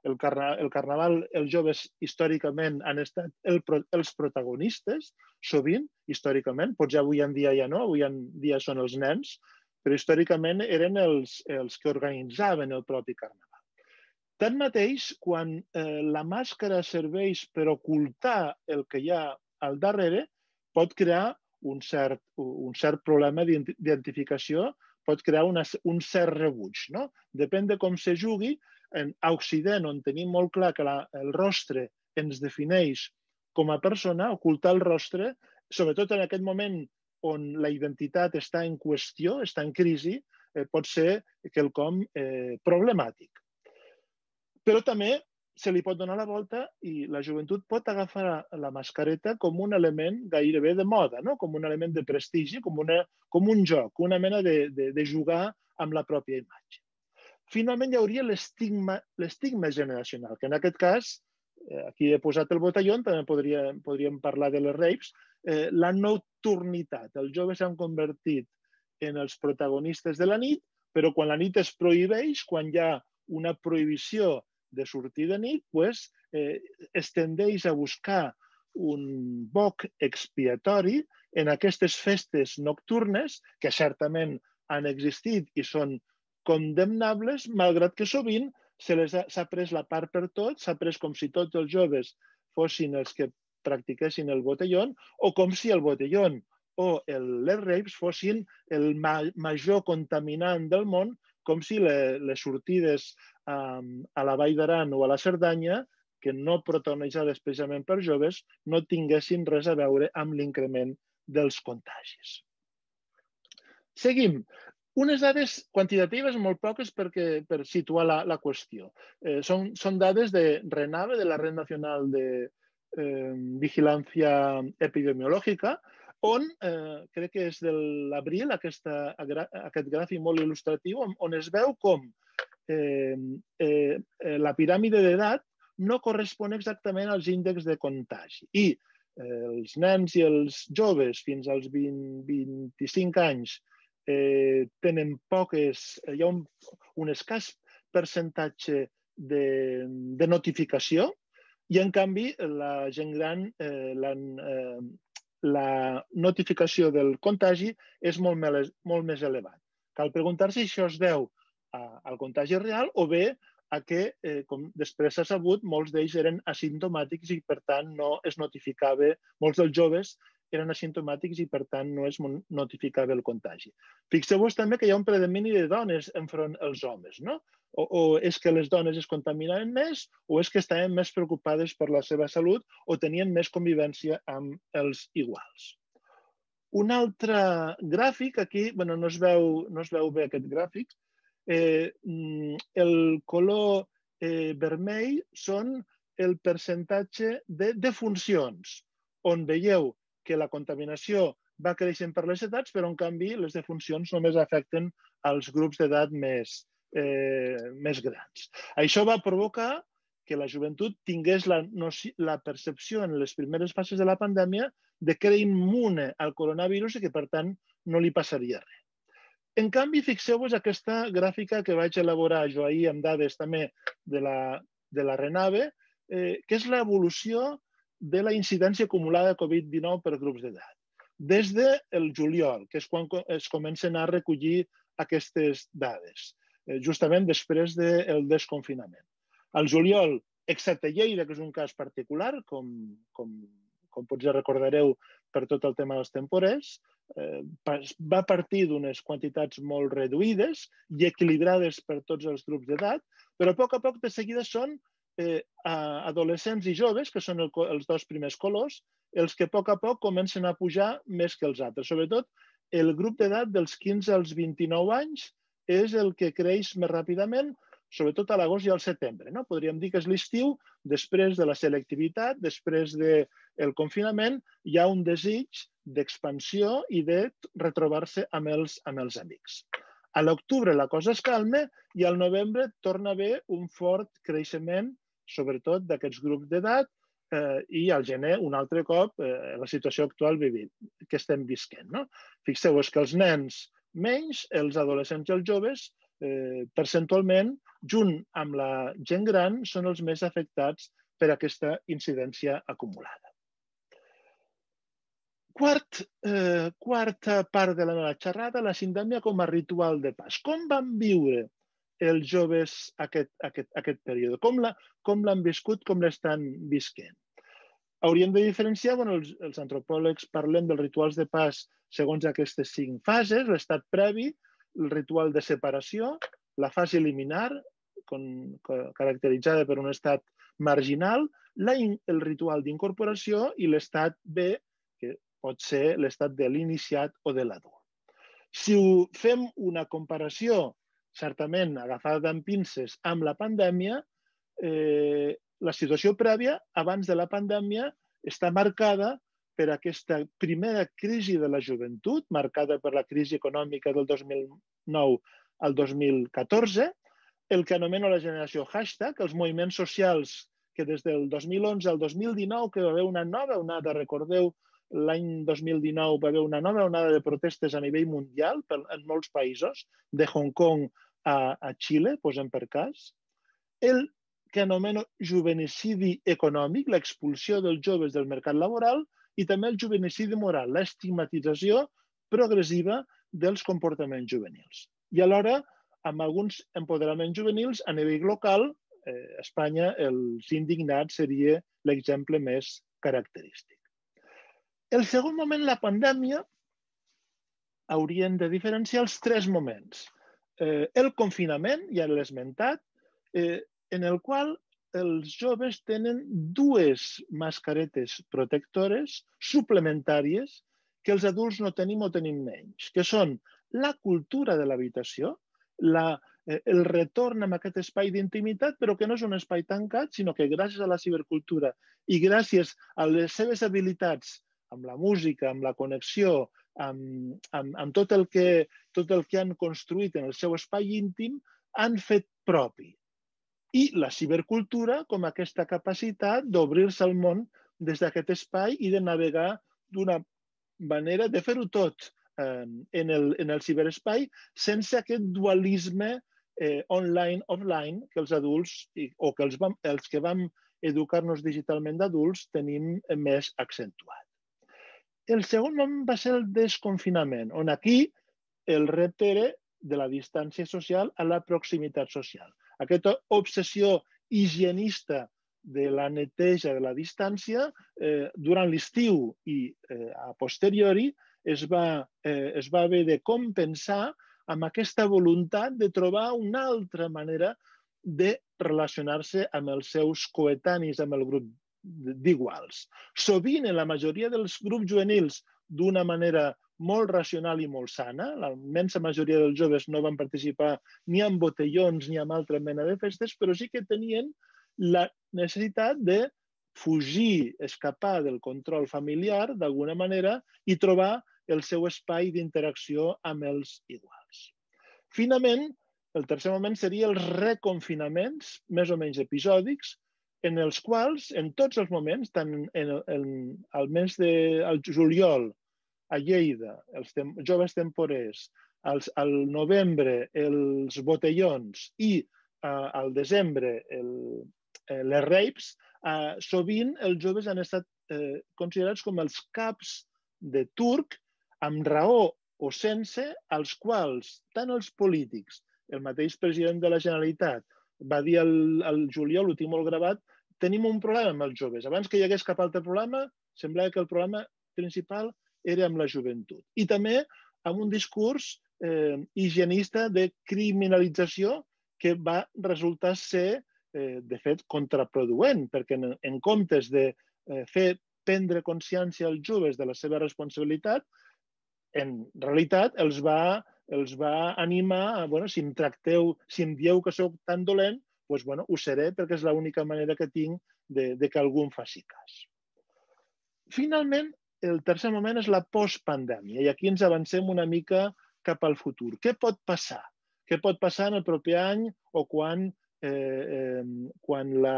el Carnaval, els joves històricament han estat els protagonistes, sovint, històricament, potser avui en dia ja no, avui en dia són els nens, però històricament eren els que organitzaven el propi Carnaval. Tanmateix, quan la màscara serveix per ocultar el que hi ha al darrere, pot crear un cert problema d'identificació, pot crear un cert rebuig. Depèn de com se jugui. A Occident, on tenim molt clar que el rostre ens defineix com a persona, ocultar el rostre, sobretot en aquest moment on la identitat està en qüestió, està en crisi, pot ser quelcom problemàtic. Però també se li pot donar la volta i la joventut pot agafar la mascareta com un element gairebé de moda, com un element de prestigi, com un joc, una mena de jugar amb la pròpia imatge. Finalment, hi hauria l'estigma generacional, que en aquest cas, aquí he posat el botellón, també podríem parlar de les raves, la nocturnitat. Els joves s'han convertit en els protagonistes de la nit, però quan la nit es prohibeix, quan hi ha una prohibició de sortir de nit, es tendeix a buscar un boc expiatori en aquestes festes nocturnes, que certament han existit i són condemnables, malgrat que sovint s'ha pres la part per tot, s'ha pres com si tots els joves fossin els que practiquessin el botellón, o com si el botellón o les raves fossin el major contaminant del món, com si les sortides a la Vall d'Aran o a la Cerdanya, que no protagonitzades precisament per joves, no tinguessin res a veure amb l'increment dels contagis. Seguim. Unes dades quantitatives molt poques per situar la qüestió. Són dades de RENAVE, de la Red Nacional de Vigilancia Epidemiológica, on, crec que és de l'abril, aquest gràfic molt il·lustratiu, on es veu com la piràmide d'edat no correspon exactament als índexs de contagi. I els nens i els joves fins als vint a vint-i-cinc anys tenen poques, hi ha un escàs percentatge de notificació i, en canvi, la gent gran, la notificació del contagi és molt més elevat. Cal preguntar-se si això es deu al contagi real o bé a que, com després s'ha sabut, molts d'ells eren asimptomàtics i, per tant, no es notificava, molts dels joves eren asimptomàtics i, per tant, no es notificava el contagi. Fixeu-vos també que hi ha un predomini de dones enfront als homes, no? O és que les dones es contaminaven més o és que estaven més preocupades per la seva salut o tenien més convivència amb els iguals. Un altre gràfic, aquí no es veu bé aquest gràfic, el color vermell són el percentatge de defuncions, on veieu que la contaminació va creixent per les edats, però en canvi les defuncions només afecten als grups d'edat més grans. Això va provocar que la joventut tingués la percepció en les primeres fases de la pandèmia de que era immune al coronavirus i que, per tant, no li passaria res. En canvi, fixeu-vos aquesta gràfica que vaig elaborar jo ahir amb dades també de la RENAVE, que és l'evolució de la incidència acumulada de Covid dinou per grups d'edat. Des del juliol, que és quan es comencen a recollir aquestes dades, justament després del desconfinament. Al juliol, excepte Lleida, que és un cas particular, com potser recordareu per tot el tema dels temporers, va partir d'unes quantitats molt reduïdes i equilibrades per tots els grups d'edat, però a poc a poc de seguida són adolescents i joves, que són els dos primers colors, els que a poc a poc comencen a pujar més que els altres. Sobretot, el grup d'edat dels quinze als vint-i-nou anys és el que creix més ràpidament, sobretot a l'agost i al setembre. Podríem dir que és l'estiu, després de la selectivitat, després del confinament, hi ha un desig d'expansió i de retrobar-se amb els amics. A l'octubre la cosa es calma i al novembre torna a haver un fort creixement, sobretot d'aquests grups d'edat, i al gener, un altre cop, la situació actual que estem visquent. Fixeu-vos que els nens menys, els adolescents i els joves, percentualment junt amb la gent gran, són els més afectats per aquesta incidència acumulada. Quart, eh, quarta part de la meva xerrada, la sindèmia com a ritual de pas. Com van viure els joves aquest, aquest, aquest període? Com l'han viscut, com l'estan visquent? Hauríem de diferenciar, bueno, els, els antropòlegs parlem dels rituals de pas segons aquestes cinc fases: l'estat previ, el ritual de separació, la fase liminar, con, caracteritzada per un estat marginal, la, el ritual d'incorporació i l'estat B, que pot ser l'estat de l'iniciat o de l'adult. Si ho fem una comparació, certament agafada amb pinces, amb la pandèmia, eh, la situació prèvia, abans de la pandèmia, està marcada per aquesta primera crisi de la joventut, marcada per la crisi econòmica del dos mil nou al dos mil catorze, el que anomeno la generació hashtag, els moviments socials que des del dos mil onze al dos mil dinou, que va haver una nova onada, recordeu, l'any dos mil dinou va haver una nova onada de protestes a nivell mundial en molts països, de Hong Kong a, a Xile, posem per cas. El que anomeno juvenicidi econòmic, l'expulsió dels joves del mercat laboral, i també el juvenicidi moral, l'estigmatització progressiva dels comportaments juvenils. I alhora, amb alguns empoderaments juvenils a nivell local, eh, a Espanya els indignats seria l'exemple més característic. El segon moment, la pandèmia, haurien de diferenciar els tres moments. Eh, el confinament, ja l'he esmentat, eh, en el qual els joves tenen dues mascaretes protectores suplementàries que els adults no tenim o tenim menys, que són la cultura de l'habitació, la, eh, el retorn a aquest espai d'intimitat, però que no és un espai tancat, sinó que gràcies a la cibercultura i gràcies a les seves habilitats amb la música, amb la connexió, amb, amb, amb tot, el que, tot el que han construït en el seu espai íntim, han fet propi. I la cibercultura com aquesta capacitat d'obrir-se al món des d'aquest espai i de navegar d'una manera de fer-ho tot eh, en, el, en el ciberespai sense aquest dualisme eh, online-offline que els adults o que els, vam, els que vam educar-nos digitalment d'adults tenim més accentuat. El segon moment va ser el desconfinament, on aquí el repte era de la distància social a la proximitat social. Aquesta obsessió higienista de la neteja de la distància, eh, durant l'estiu i eh, a posteriori, es va, eh, es va haver de compensar amb aquesta voluntat de trobar una altra manera de relacionar-se amb els seus coetanis, amb el grup d'iguals. Sovint, en la majoria dels grups juvenils, d'una manera molt racional i molt sana. La immensa majoria dels joves no van participar ni en botellons ni en altra mena de festes, però sí que tenien la necessitat de fugir, escapar del control familiar d'alguna manera i trobar el seu espai d'interacció amb els iguals. Finalment, el tercer moment seria els reconfinaments, més o menys episòdics, en els quals, en tots els moments, tant en, en, al mes de al juliol, a Lleida, els tem, joves temporers, als, al novembre els botellons i uh, al desembre el, eh, les rapes, uh, sovint els joves han estat eh, considerats com els caps de turc, amb raó o sense, als quals tant els polítics, el mateix president de la Generalitat, va dir al, al juliol, ho tinc molt gravat, tenim un problema amb els joves. Abans que hi hagués cap altre problema, semblava que el problema principal era amb la joventut. I també amb un discurs eh, higienista de criminalització que va resultar ser, eh, de fet, contraproduent, perquè en, en comptes de eh, fer prendre consciència als joves de la seva responsabilitat, en realitat els va, els va animar a, bueno, si em tracteu, si em dieu que sóc tan dolent, doncs, bueno, ho seré perquè és l'única manera que tinc de, de que algú em faci cas. Finalment, el tercer moment és la postpandèmia i aquí ens avancem una mica cap al futur. Què pot passar? Què pot passar en el proper any o quan, eh, eh, quan, la,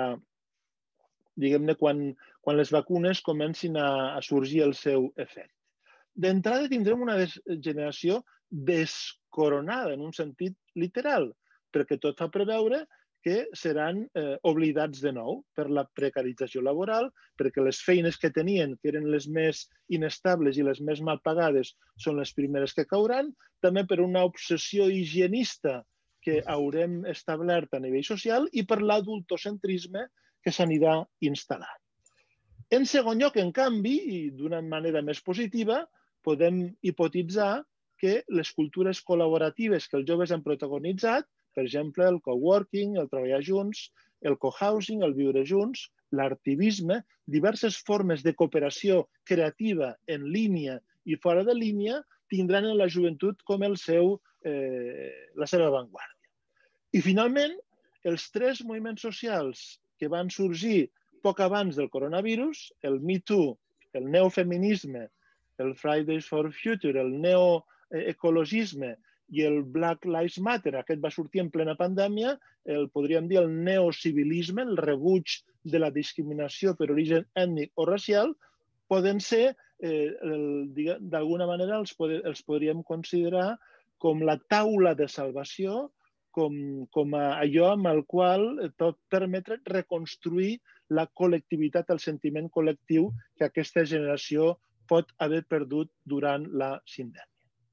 diguem-ne, quan, quan les vacunes comencin a, a sorgir el seu efecte? D'entrada tindrem una generació descoronada en un sentit literal, perquè tot fa preveure que seran eh, oblidats de nou per la precarització laboral, perquè les feines que tenien, que eren les més inestables i les més mal pagades, són les primeres que cauran, també per una obsessió higienista que haurem establert a nivell social i per l'adultocentrisme que s'anirà instal·lant. En segon lloc, en canvi, i d'una manera més positiva, podem hipotitzar que les cultures col·laboratives que els joves han protagonitzat, per exemple, el coworking, el treballar junts, el cohousing, el viure junts, l'artivisme, diverses formes de cooperació creativa en línia i fora de línia, tindran en la joventut com el seu, eh, la seva avantguàrdia. I finalment, els tres moviments socials que van sorgir poc abans del coronavirus, el Me Too, el neofeminisme, el Fridays for Future, el neoecologisme i el Black Lives Matter, aquest va sortir en plena pandèmia, el, podríem dir el neocivilisme, el rebuig de la discriminació per origen ètnic o racial, poden ser, eh, d'alguna manera, els, pod els podríem considerar com la taula de salvació, com, com a allò amb el qual pot permetre reconstruir la col·lectivitat, el sentiment col·lectiu que aquesta generació pot haver perdut durant la sindèmia.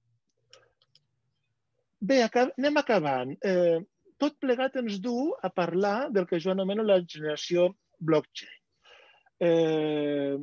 Bé, anem acabant. Eh, tot plegat ens du a parlar del que jo anomeno la generació blockchain. Eh,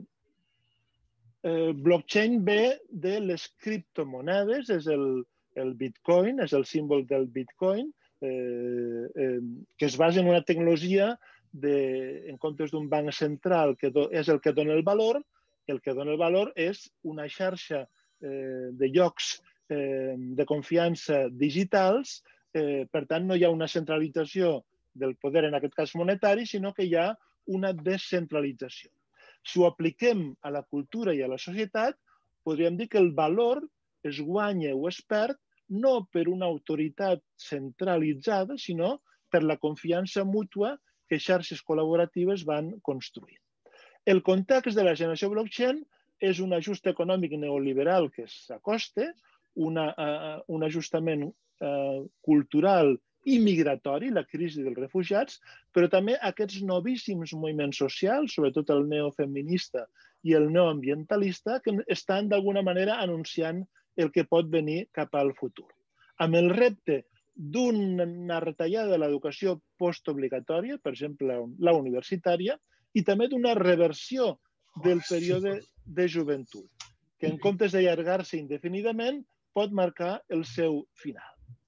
eh, blockchain ve de les criptomonedes, és el, el bitcoin, és el símbol del bitcoin, eh, eh, que es basa en una tecnologia de, en comptes d'un banc central que do, és el que dona el valor, el que dona el valor és una xarxa eh, de llocs eh, de confiança digitals, eh, per tant no hi ha una centralització del poder, en aquest cas monetari, sinó que hi ha una descentralització. Si ho apliquem a la cultura i a la societat, podríem dir que el valor es guanya o es perd no per una autoritat centralitzada, sinó per la confiança mútua que xarxes col·laboratives van construint. El context de la generació blockchain és un ajust econòmic neoliberal que s'acosta, una, uh, un ajustament uh, cultural i migratori, la crisi dels refugiats, però també aquests novíssims moviments socials, sobretot el neofeminista i el neoambientalista, que estan d'alguna manera anunciant el que pot venir cap al futur. Amb el repte d'una retallada de l'educació postobligatòria, per exemple la universitària, i també d'una reversió del període de joventut, que en comptes d'allargar-se indefinidament pot marcar el seu final.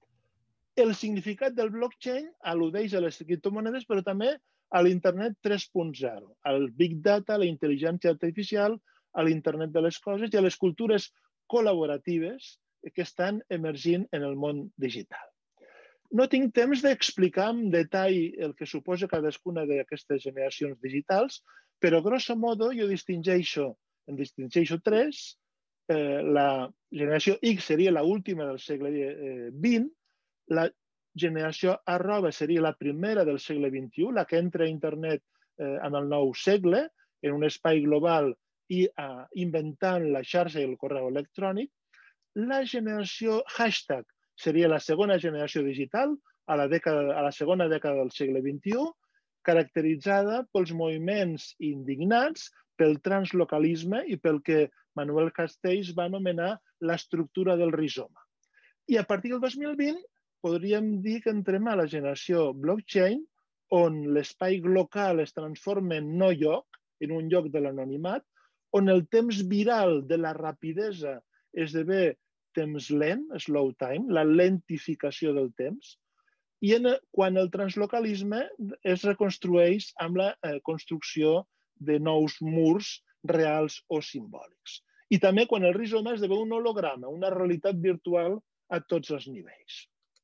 El significat del blockchain al·ludeix a les criptomonedes, però també a l'internet tres punt zero, al big data, a la intel·ligència artificial, a l'internet de les coses i a les cultures col·laboratives que estan emergint en el món digital. No tinc temps d'explicar en detall el que suposa cadascuna d'aquestes generacions digitals, però grosso modo jo distingeixo, en distingeixo tres. Eh, la generació X seria l'última del segle vint, la generació arroba seria la primera del segle vint-i-u, la que entra a internet eh, en el nou segle, en un espai global i eh, inventant la xarxa i el correu electrònic. La generació hashtag seria la segona generació digital, a la, dècada, a la segona dècada del segle vint-i-u, caracteritzada pels moviments indignats, pel translocalisme i pel que Manuel Castells va anomenar l'estructura del rizoma. I a partir del dos mil vint podríem dir que entrem a la generació blockchain, on l'espai local es transforma en no lloc, en un lloc de l'anonimat, on el temps viral de la rapidesa esdevé temps lent, slow time, la lentificació del temps, i en, quan el translocalisme es reconstrueix amb la eh, construcció de nous murs reals o simbòlics. I també quan el rizoma esdevé un holograma, una realitat virtual a tots els nivells.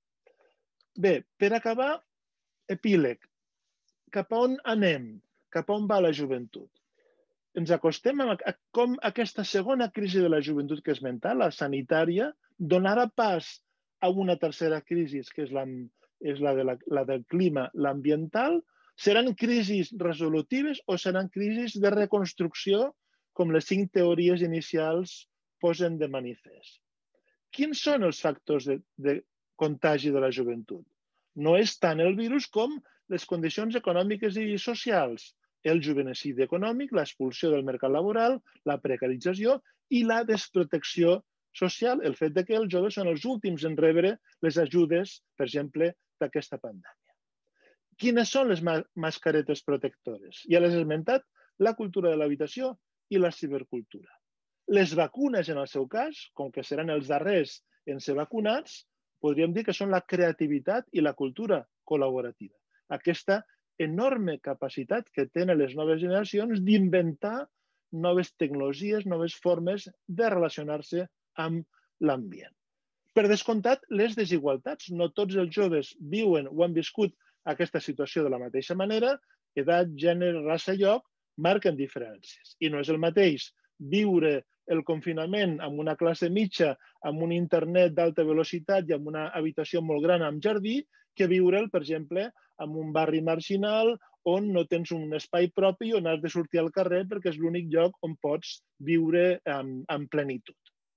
Bé, per acabar, epíleg. Cap a on anem? Cap a on va la joventut? Ens acostem a com aquesta segona crisi de la joventut que he esmentat, la sanitària, donarà pas a una tercera crisi, que és la, és la, de la, la del clima, l'ambiental. Seran crisis resolutives o seran crisis de reconstrucció, com les cinc teories inicials posen de manifest? Quins són els factors de, de contagi de la joventut? No és tant el virus com les condicions econòmiques i socials, el jovenecidi econòmic, l'expulsió del mercat laboral, la precarització i la desprotecció social, el fet que els joves són els últims en rebre les ajudes, per exemple, d'aquesta pandèmia. Quines són les mascaretes protectores? Ja les he esmentat, la cultura de l'habitació i la cibercultura. Les vacunes, en el seu cas, com que seran els darrers en ser vacunats, podríem dir que són la creativitat i la cultura col·laborativa. Aquesta enorme capacitat que tenen les noves generacions d'inventar noves tecnologies, noves formes de relacionar-se amb l'ambient. Per descomptat, les desigualtats. No tots els joves viuen o han viscut aquesta situació de la mateixa manera. Edat, gènere, raça, lloc marquen diferències. I no és el mateix viure el confinament amb una classe mitja, amb un internet d'alta velocitat i amb una habitació molt gran amb jardí, que viure'l, per exemple, en un barri marginal on no tens un espai propi on has de sortir al carrer perquè és l'únic lloc on pots viure en plenitud.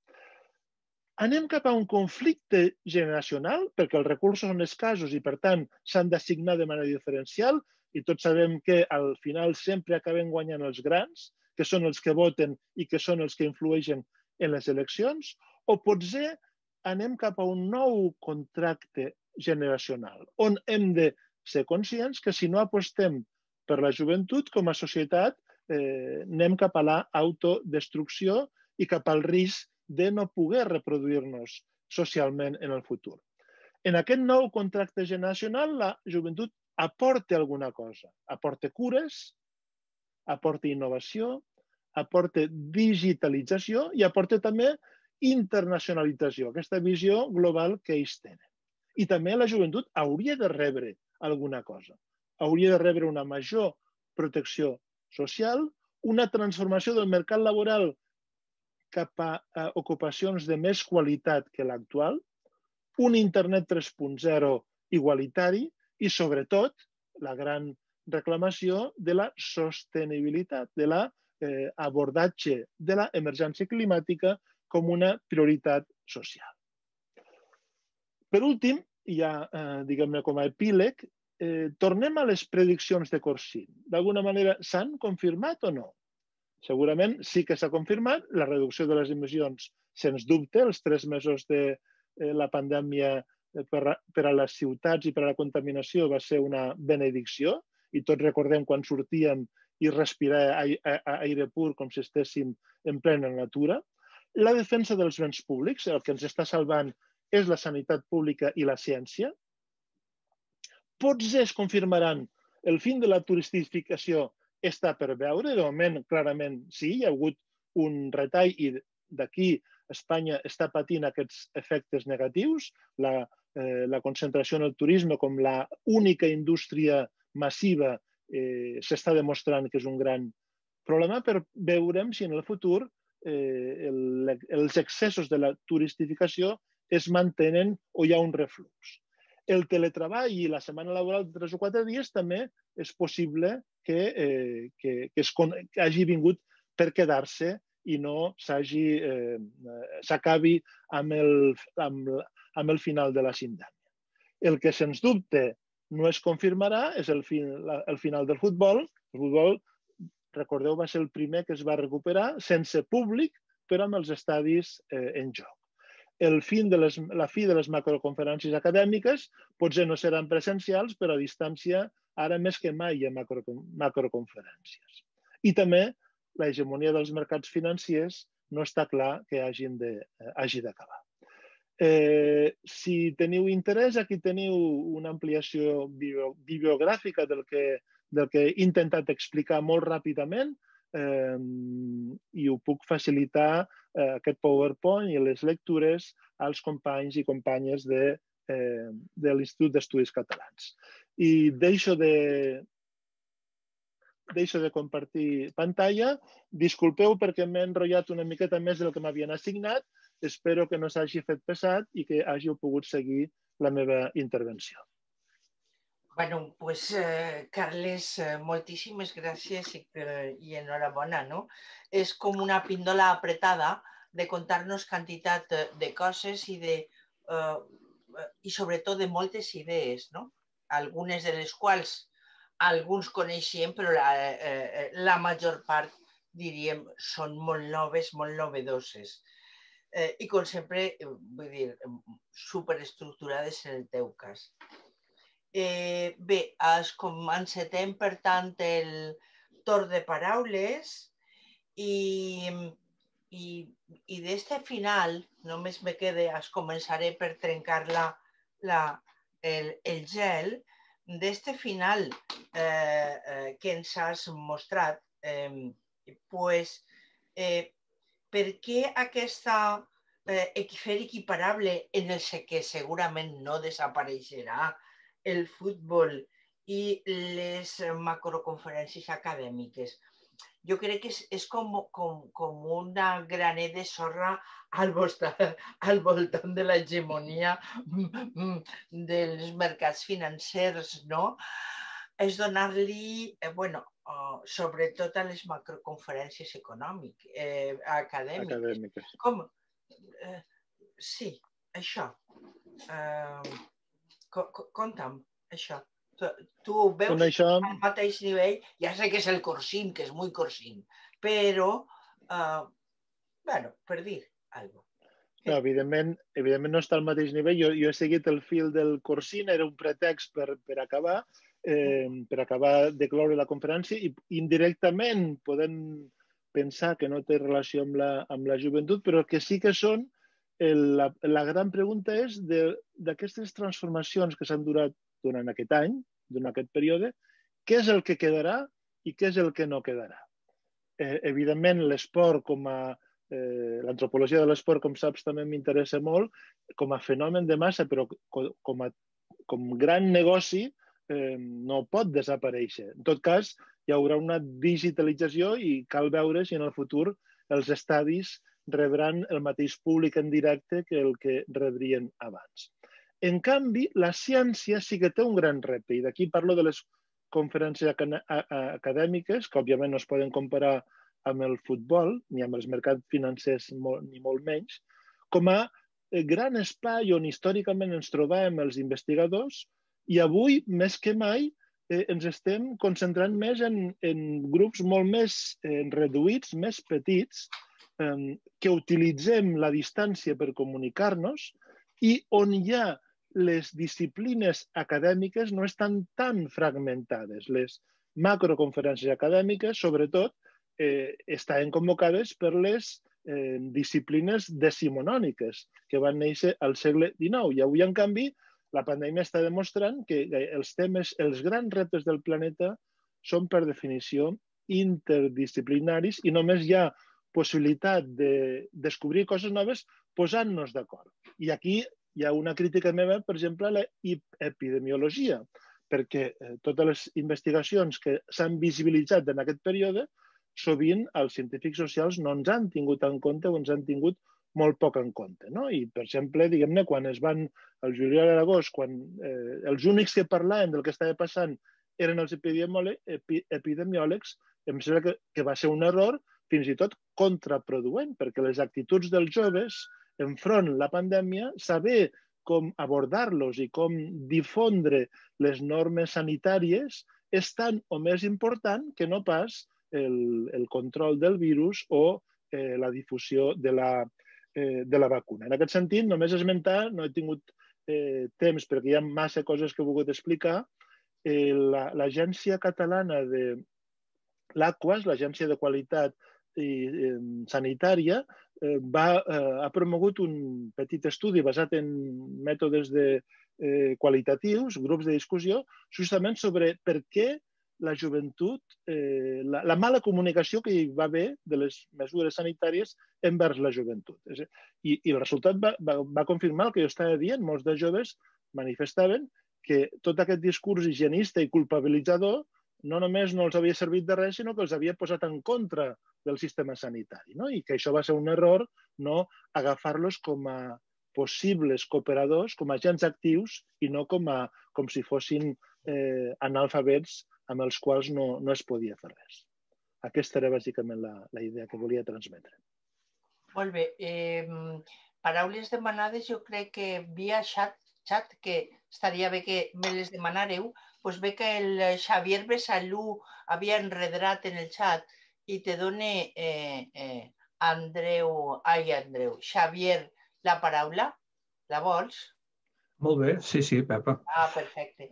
Anem cap a un conflicte generacional, perquè els recursos són escassos i, per tant, s'han d'assignar de manera diferencial i tots sabem que al final sempre acaben guanyant els grans, que són els que voten i que són els que influeixen en les eleccions, o potser anem cap a un nou contracte generacional, on hem de ser conscients que si no apostem per la joventut, com a societat, eh, anem cap a l'autodestrucció i cap al risc de no poder reproduir-nos socialment en el futur. En aquest nou contracte generacional, la joventut aporta alguna cosa. Aporta cures, aporta innovació, aporta digitalització i aporta també internacionalització, aquesta visió global que ells tenen. I també la joventut hauria de rebre alguna cosa. Hauria de rebre una major protecció social, una transformació del mercat laboral cap a ocupacions de més qualitat que l'actual, un internet tres punt zero igualitari i, sobretot, la gran reclamació de la sostenibilitat, de l'abordatge de l'emergència climàtica com una prioritat social. Per últim, ja diguem-ne com a epíleg, tornem a les prediccions de Corsín. D'alguna manera, s'han confirmat o no? Segurament sí que s'ha confirmat. La reducció de les emissions, sens dubte, els tres mesos de la pandèmia per a les ciutats i per a la contaminació va ser una benedicció i tots recordem quan sortíem i respirar aire pur com si estéssim en plena natura. La defensa dels béns públics, el que ens està salvant és la sanitat pública i la ciència. Potser es confirmaran el fin de la turistificació està per veure. De moment, clarament, sí, hi ha hagut un retall i d'aquí Espanya està patint aquests efectes negatius. La, eh, la concentració en el turisme com la única indústria massiva eh, s'està demostrant que és un gran problema, però veurem si en el futur eh, el, els excessos de la turistificació es mantenen o hi ha un reflux. El teletreball i la setmana laboral de tres o quatre dies també és possible que, eh, que, que, es, que hagi vingut per quedar-se i no s'hagi eh, s'acabi amb, el, amb, amb el final de la sindàmia. El que, sens dubte, no es confirmarà és el, fin, la, el final del futbol. El futbol, recordeu, va ser el primer que es va recuperar sense públic, però amb els estadis eh, en joc. El fin de les, la fi de les macroconferències acadèmiques potser no seran presencials, però a distància ara més que mai hi ha macro, macroconferències. I també la hegemonia dels mercats financers no està clar que hagin de, eh, hagi d'acabar. Eh, si teniu interès, aquí teniu una ampliació bio, bibliogràfica del que, del que he intentat explicar molt ràpidament eh, i ho puc facilitar eh, aquest PowerPoint i les lectures als companys i companyes de, eh, de l'Institut d'Estudis Catalans. I deixo de, deixo de compartir pantalla. Disculpeu perquè m'he enrotllat una miqueta més del que m'havien assignat. Espero que no s'hagi fet pesat i que hàgiu pogut seguir la meva intervenció. Bueno, pues, eh, Carles, eh, moltíssimes gràcies i, eh, i enhorabona, no? És com una píndola apretada de contar-nos quantitat de coses i, de, eh, i sobretot de moltes idees, no? algunes de les quals alguns coneixien, però la, eh, la major part, diríem, són molt noves, molt novedoses. Eh, I, com sempre, vull dir, superestructurades en el teu cas. Eh, bé, es com encetem, per tant, el torn de paraules i, i, i d'este final, només me queda, es començaré per trencar la, la, el, el gel, d'este final eh, eh, que ens has mostrat, eh, pues, eh, per què aquesta eh, fer equiparable en el que segurament no desapareixerà el futbol i les macroconferències acadèmiques? Jo crec que és, és com, com, com una granet de sorra al voltant, al voltant de l'hegemonia dels mercats financers, no? És donar-li, eh, bueno, uh, sobretot a les macroconferències econòmiques, eh, acadèmiques. Acadèmiques. Com? Eh, sí, això. Eh, co co conta'm, això. Tu, tu ho veus Bueno, això... al mateix nivell, ja sé que és el Corsin, que és molt Corsin, però, eh, bueno, per dir alguna cosa. No, evidentment, evidentment no està al mateix nivell. Jo, jo he seguit el fil del Corsin, era un pretext per, per acabar, eh, per acabar de cloure la conferència i indirectament podem pensar que no té relació amb la, amb la joventut, però que sí que són, el, la, la gran pregunta és d'aquestes transformacions que s'han durat durant aquest any, durant aquest període, què és el que quedarà i què és el que no quedarà. Eh, evidentment, l'esport com a Eh, l'antropologia de l'esport, com saps, també m'interessa molt com a fenomen de massa, però com a com gran negoci eh, no pot desaparèixer. En tot cas, hi haurà una digitalització i cal veure si en el futur els estadis rebran el mateix públic en directe que el que rebrien abans. En canvi, la ciència sí que té un gran repte, i d'aquí parlo de les conferències acadèmiques, que òbviament no es poden comparar amb el futbol, ni amb els mercats financers, ni molt menys, com a gran espai on històricament ens trobàvem els investigadors i avui, més que mai, eh, ens estem concentrant més en, en grups molt més eh, reduïts, més petits, eh, que utilitzem la distància per comunicar-nos i on hi ha les disciplines acadèmiques no estan tan fragmentades. Les macroconferències acadèmiques, sobretot, Eh, estaven convocades per les eh, disciplines decimonòniques que van néixer al segle dinou. I avui, en canvi, la pandèmia està demostrant que els temes, els grans reptes del planeta són, per definició, interdisciplinaris i només hi ha possibilitat de descobrir coses noves posant-nos d'acord. I aquí hi ha una crítica meva, per exemple, a l'epidemiologia, perquè eh, totes les investigacions que s'han visibilitzat en aquest període sovint els científics socials no ens han tingut en compte o ens han tingut molt poc en compte. No? I, per exemple, diguem-ne, quan es van, al juliol i a l'agost, quan eh, els únics que parlaven del que estava passant eren els epidemiòlegs, em sembla que, que va ser un error fins i tot contraproduent, perquè les actituds dels joves enfront la pandèmia, saber com abordar-los i com difondre les normes sanitàries és tan o més important que no pas El, el control del virus o eh, la difusió de la, eh, de la vacuna. En aquest sentit, només esmentar, no he tingut eh, temps perquè hi ha massa coses que he volgut explicar, eh, l'Agència la, Catalana de l'Aquas, l'Agència de Qualitat i, eh, Sanitària, eh, va, eh, ha promogut un petit estudi basat en mètodes de, eh, qualitatius, grups de discussió, justament sobre per què la joventut, eh, la, la mala comunicació que hi va haver de les mesures sanitàries envers la joventut. I, i el resultat va, va, va confirmar el que jo estava dient. Molts de joves manifestaven que tot aquest discurs higienista i culpabilitzador no només no els havia servit de res, sinó que els havia posat en contra del sistema sanitari. No? I que això va ser un error, no agafar-los com a possibles cooperadors, com a agents actius i no com, a, com si fossin eh, analfabets amb els quals no, no es podia fer res. Aquesta era bàsicament la, la idea que volia transmetre. Molt bé. Eh, paraules demanades, jo crec que via xat xat, que estaria bé que me les demanareu, doncs ve que el Xavier Besalú havia enredrat en el xat i te dona eh, eh, Andreu, ai Andreu, Xavier, la paraula. La vols? Molt bé, sí, sí, Pepa. Ah, perfecte.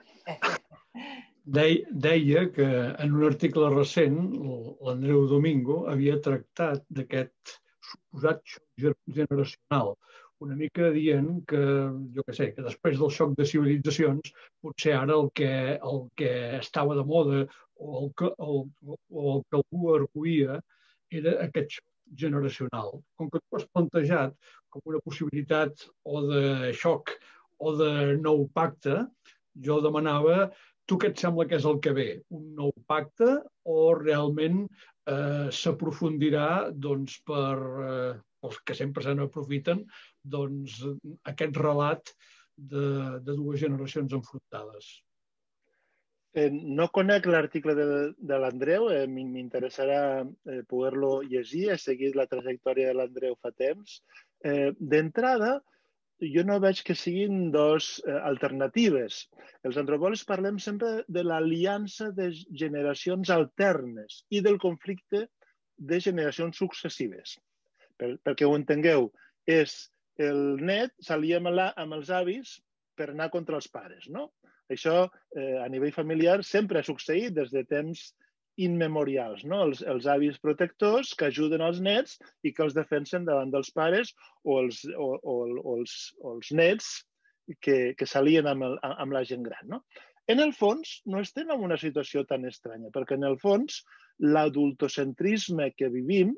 Deia, deia que en un article recent l'Andreu Domingo havia tractat d'aquest suposat xoc generacional, una mica dient que, jo què sé, que després del xoc de civilitzacions potser ara el que, el que estava de moda o el que, el, o el que algú arguïa era aquest xoc generacional. Com que tu has plantejat com una possibilitat o de xoc o de nou pacte, jo demanava, tu què et sembla que és el que ve? Un nou pacte o realment eh, s'aprofundirà doncs, per eh, els que sempre se n'aprofiten doncs, aquest relat de, de dues generacions enfrontades? Eh, no conec l'article de, de l'Andreu, eh, m'interessarà eh, poder-lo llegir, he seguit la trajectòria de l'Andreu fa temps. Eh, D'entrada, jo no veig que siguin dos eh, alternatives. Els antropòlegs parlem sempre de l'aliança de generacions alternes i del conflicte de generacions successives. Per, perquè ho entengueu, és el net s'alia amb, amb els avis per anar contra els pares, no? Això, eh, a nivell familiar, sempre ha succeït des de temps immemorials, no? Els, els avis protectors que ajuden els nets i que els defensen davant dels pares o els, o, o, o els, o els nets que, que s'alien amb, el, amb la gent gran, no? En el fons, no estem en una situació tan estranya, perquè en el fons l'adultocentrisme que vivim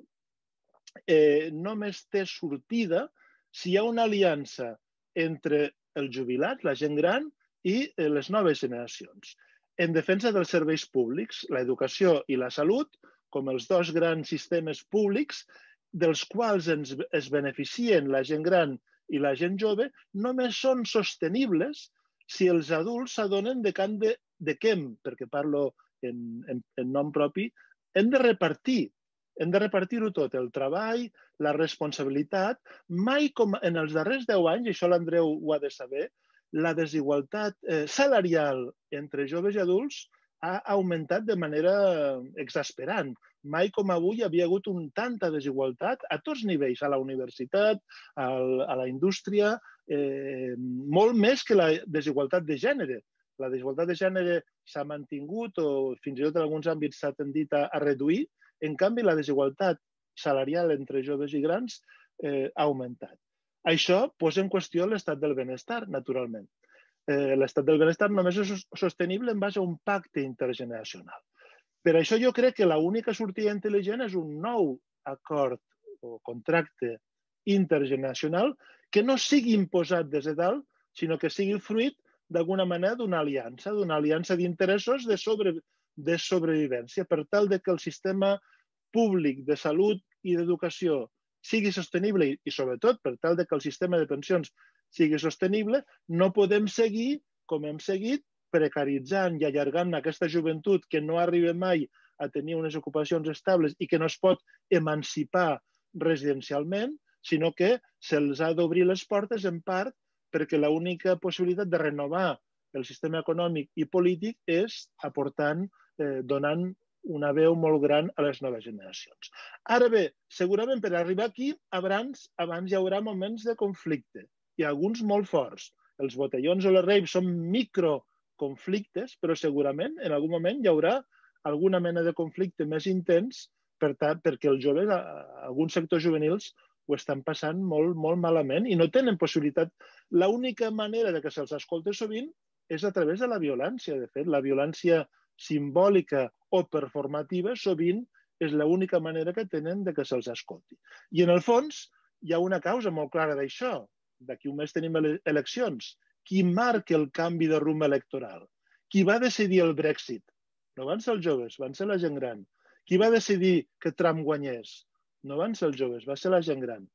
eh, només té sortida si hi ha una aliança entre el jubilat, la gent gran, i les noves generacions, en defensa dels serveis públics, l'educació i la salut, com els dos grans sistemes públics, dels quals ens, es beneficien la gent gran i la gent jove, només són sostenibles si els adults s'adonen de que han de, de què, perquè parlo en, en, en nom propi, hem de repartir, hem de repartir-ho tot, el treball, la responsabilitat. Mai com en els darrers deu anys, i això l'Andreu ho ha de saber, la desigualtat eh, salarial entre joves i adults ha augmentat de manera exasperant. Mai com avui hi havia hagut un tanta desigualtat a tots nivells, a la universitat, al, a la indústria, eh, molt més que la desigualtat de gènere. La desigualtat de gènere s'ha mantingut o fins i tot en alguns àmbits s'ha tendit a, a reduir. En canvi, la desigualtat salarial entre joves i grans eh, ha augmentat. Això posa en qüestió l'estat del benestar, naturalment. Eh, l'estat del benestar només és sostenible en base a un pacte intergeneracional. Per això jo crec que l'única sortida intel·ligent és un nou acord o contracte intergeneracional que no sigui imposat des de dalt, sinó que sigui fruit d'alguna manera d'una aliança, d'una aliança d'interessos de, sobre, de sobrevivència, per tal de que el sistema públic de salut i d'educació sigui sostenible i, sobretot, per tal de que el sistema de pensions sigui sostenible, no podem seguir, com hem seguit, precaritzant i allargant aquesta joventut que no arriba mai a tenir unes ocupacions estables i que no es pot emancipar residencialment, sinó que se'ls ha d'obrir les portes en part perquè l'única possibilitat de renovar el sistema econòmic i polític és aportant, eh, donant una veu molt gran a les noves generacions. Ara bé, segurament per arribar aquí, abans, abans hi haurà moments de conflicte, i alguns molt forts. Els botellons o les raves són microconflictes, però segurament en algun moment hi haurà alguna mena de conflicte més intens per perquè els joves, alguns sectors juvenils, ho estan passant molt, molt malament i no tenen possibilitat. L'única manera de que se'ls escolti sovint és a través de la violència. De fet, la violència simbòlica o performativa sovint és l'única manera que tenen de que se'ls escolti. I en el fons hi ha una causa molt clara d'això. D'aquí un mes tenim eleccions. Qui marca el canvi de rumb electoral? Qui va decidir el Brexit? No van ser els joves, van ser la gent gran. Qui va decidir que Trump guanyés? No van ser els joves, va ser la gent gran.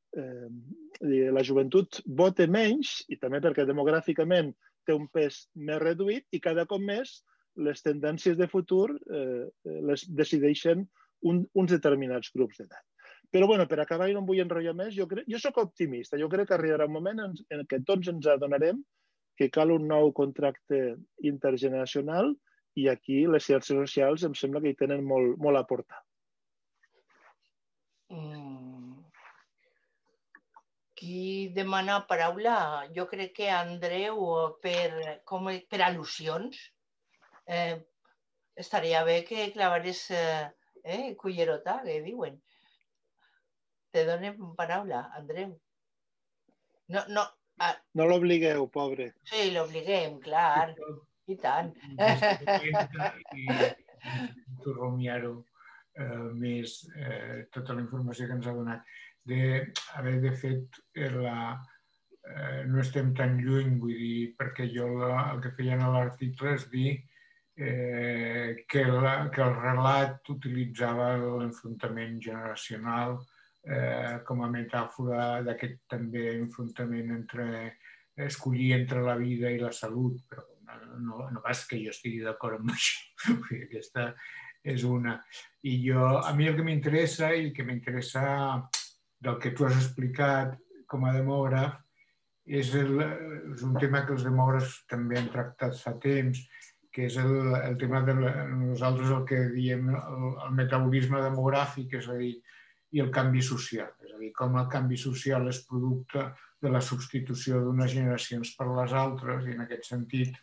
Eh, la joventut vota menys, i també perquè demogràficament té un pes més reduït, i cada cop més les tendències de futur eh, les decideixen un, uns determinats grups d'edat. Però bueno, per acabar, i no em vull enrotllar més, jo, crec, jo soc optimista. Jo crec que arribarà un moment en, en què tots ens adonarem que cal un nou contracte intergeneracional i aquí les ciències socials em sembla que hi tenen molt, molt a aportar. Mm. Qui demana paraula? Jo crec que Andreu, per, com, per al·lusions, eh, estaria bé que clavares eh, eh, cullerota, que diuen. Te donem paraula, Andreu. No, no. Ah, No l'obligueu, pobre. sí, l'obliguem, clar. I tant. I intento rumiar-ho eh, més eh, tota la informació que ens ha donat. De, a veure, de fet, la, eh, no estem tan lluny, vull dir, perquè jo la, el que feia a l'article és dir eh, que, la, que el relat utilitzava l'enfrontament generacional eh, com a metàfora d'aquest també enfrontament entre escollir entre la vida i la salut, però no, no pas que jo estigui d'acord amb això, aquesta és una. I jo, a mi el que m'interessa i que m'interessa del que tu has explicat com a demògraf és, el, és un tema que els demògrafs també han tractat fa temps, que és el, el tema de la, nosaltres el que diem el, el metabolisme demogràfic, és a dir, i el canvi social, és a dir, com el canvi social és producte de la substitució d'unes generacions per les altres, i en aquest sentit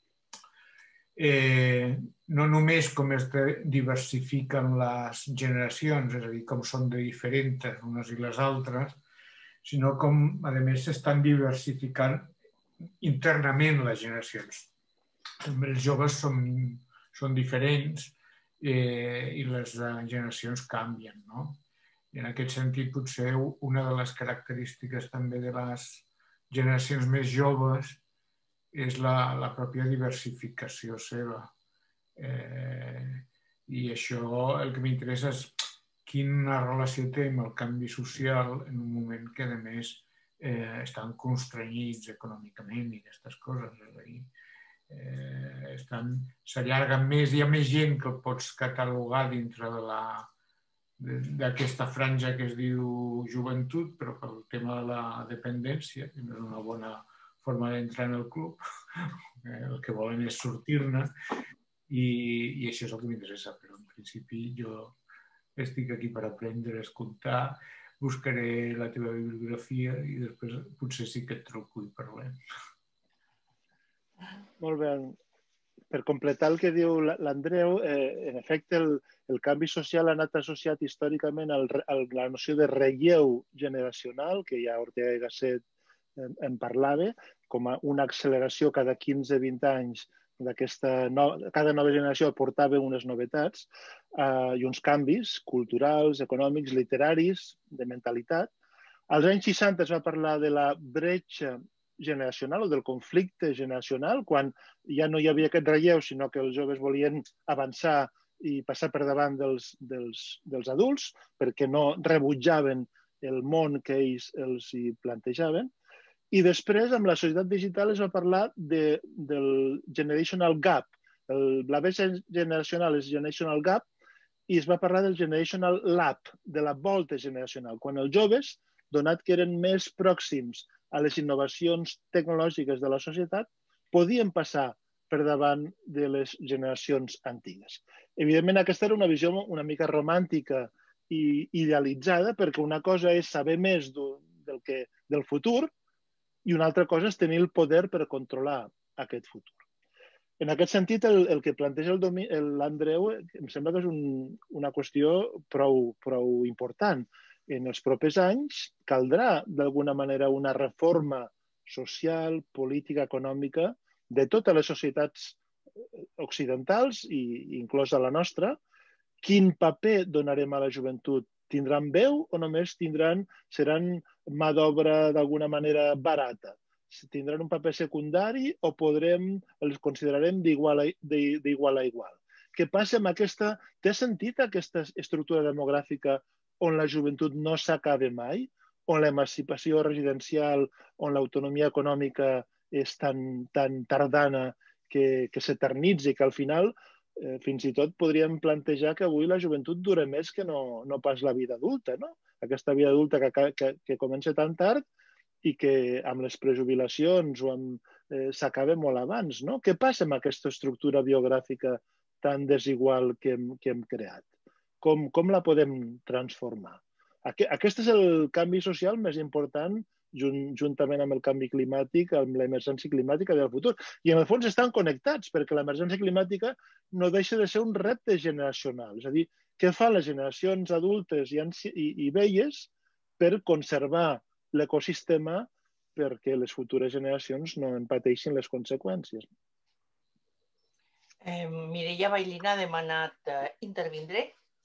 eh, no només com es diversifiquen les generacions, és a dir, com són de diferents unes i les altres, sinó com, a més, s'estan diversificant internament les generacions. També els joves són, són diferents eh, i les generacions canvien, no? I en aquest sentit, potser una de les característiques també de les generacions més joves és la, la pròpia diversificació seva. Eh, I això el que m'interessa és quina relació té amb el canvi social en un moment que, a més, eh, estan constrenyits econòmicament i aquestes coses. És a dir, eh, estan, s'allarguen més, hi ha més gent que el pots catalogar dintre de la d'aquesta franja que es diu joventut, però pel tema de la dependència, que no és una bona forma d'entrar en el club, el que volen és sortir-ne, i, i això és el que m'interessa, però en principi jo estic aquí per aprendre a escoltar, buscaré la teva bibliografia i després potser sí que et truco i parlem. Molt bé. Per completar el que diu l'Andreu, eh, en efecte, el, el canvi social ha anat associat històricament al, a la noció de relleu generacional, que ja Ortega i Gasset en, en parlava, com a una acceleració cada quinze a vint anys d'aquesta no, cada nova generació aportava unes novetats eh, i uns canvis culturals, econòmics, literaris, de mentalitat. Als anys seixanta es va parlar de la bretxa generacional o del conflicte generacional, quan ja no hi havia aquest relleu, sinó que els joves volien avançar i passar per davant dels, dels, dels adults perquè no rebutjaven el món que ells els hi plantejaven. I després, amb la societat digital, es va parlar de, del generational gap. El, la bretxa generacional és generational gap i es va parlar del generational lap, de la volta generacional, quan els joves, donat que eren més pròxims a les innovacions tecnològiques de la societat, podien passar per davant de les generacions antigues. Evidentment, aquesta era una visió una mica romàntica i idealitzada, perquè una cosa és saber més del, que, del futur i una altra cosa és tenir el poder per controlar aquest futur. En aquest sentit, el, el que planteja l'Andreu em sembla que és un, una qüestió prou, prou important. En els propers anys caldrà, d'alguna manera, una reforma social, política, econòmica de totes les societats occidentals, i inclosa la nostra. Quin paper donarem a la joventut? Tindran veu o només tindran, seran mà d'obra d'alguna manera barata? Tindran un paper secundari o podrem, els considerarem d'igual a, d'igual a igual? Què passa amb aquesta... Té sentit aquesta estructura demogràfica on la joventut no s'acaba mai, on l'emancipació residencial, on l'autonomia econòmica és tan, tan tardana que, que s'eternitza i que al final eh, fins i tot podríem plantejar que avui la joventut dura més que no, no pas la vida adulta, no? Aquesta vida adulta que, que, que comença tan tard i que amb les prejubilacions o amb s'acaba molt abans, no? Què passa amb aquesta estructura biogràfica tan desigual que hem, que hem creat? Com, com la podem transformar? Aquest és el canvi social més important junt, juntament amb el canvi climàtic, amb l'emergència climàtica del futur. I en el fons estan connectats, perquè l'emergència climàtica no deixa de ser un repte generacional. És a dir, què fan les generacions adultes i, i, i velles per conservar l'ecosistema perquè les futures generacions no en pateixin les conseqüències. Eh, Mireia Bailina ha demanat eh, intervindré.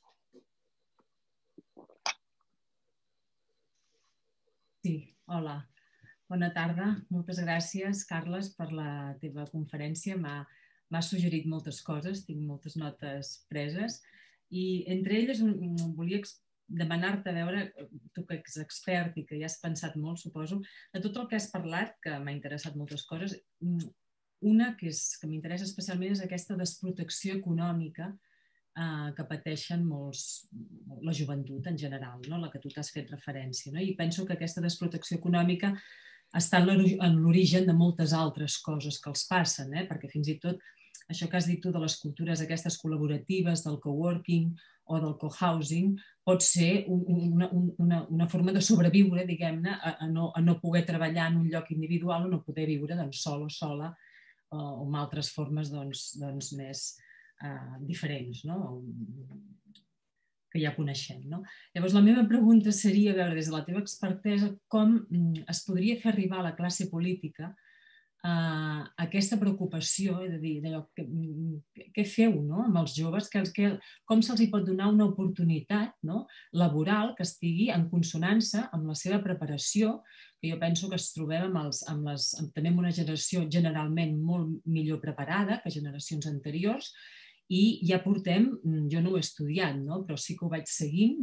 Sí, hola. Bona tarda. Moltes gràcies, Carles, per la teva conferència. M'ha suggerit moltes coses, tinc moltes notes preses i entre elles volia demanar-te, a veure, tu que ets expert i que ja has pensat molt, suposo, de tot el que has parlat, que m'ha interessat moltes coses. Una que, és, que m'interessa especialment és aquesta desprotecció econòmica eh, que pateixen molts, la joventut en general, no? La que tu t'has fet referència. No? I penso que aquesta desprotecció econòmica està en l'origen de moltes altres coses que els passen, eh? Perquè fins i tot això que has dit tu de les cultures aquestes col·laboratives, del coworking o del cohousing, pot ser una, una, una forma de sobreviure, diguem-ne, a, a, no, a no poder treballar en un lloc individual o no poder viure doncs, sol o sola o, o amb altres formes doncs, doncs, més uh, diferents, no? Que ja coneixem. No? Llavors, la meva pregunta seria, a veure, des de la teva expertesa, com es podria fer arribar a la classe política Uh, aquesta preocupació, és a dir, què, què feu no? Amb els joves, que, que, com se'ls pot donar una oportunitat no? laboral que estigui en consonància amb la seva preparació, que jo penso que es trobem amb els, amb les, amb, també amb una generació generalment molt millor preparada que generacions anteriors, i ja portem, jo no ho he estudiat, no? Però sí que ho vaig seguint,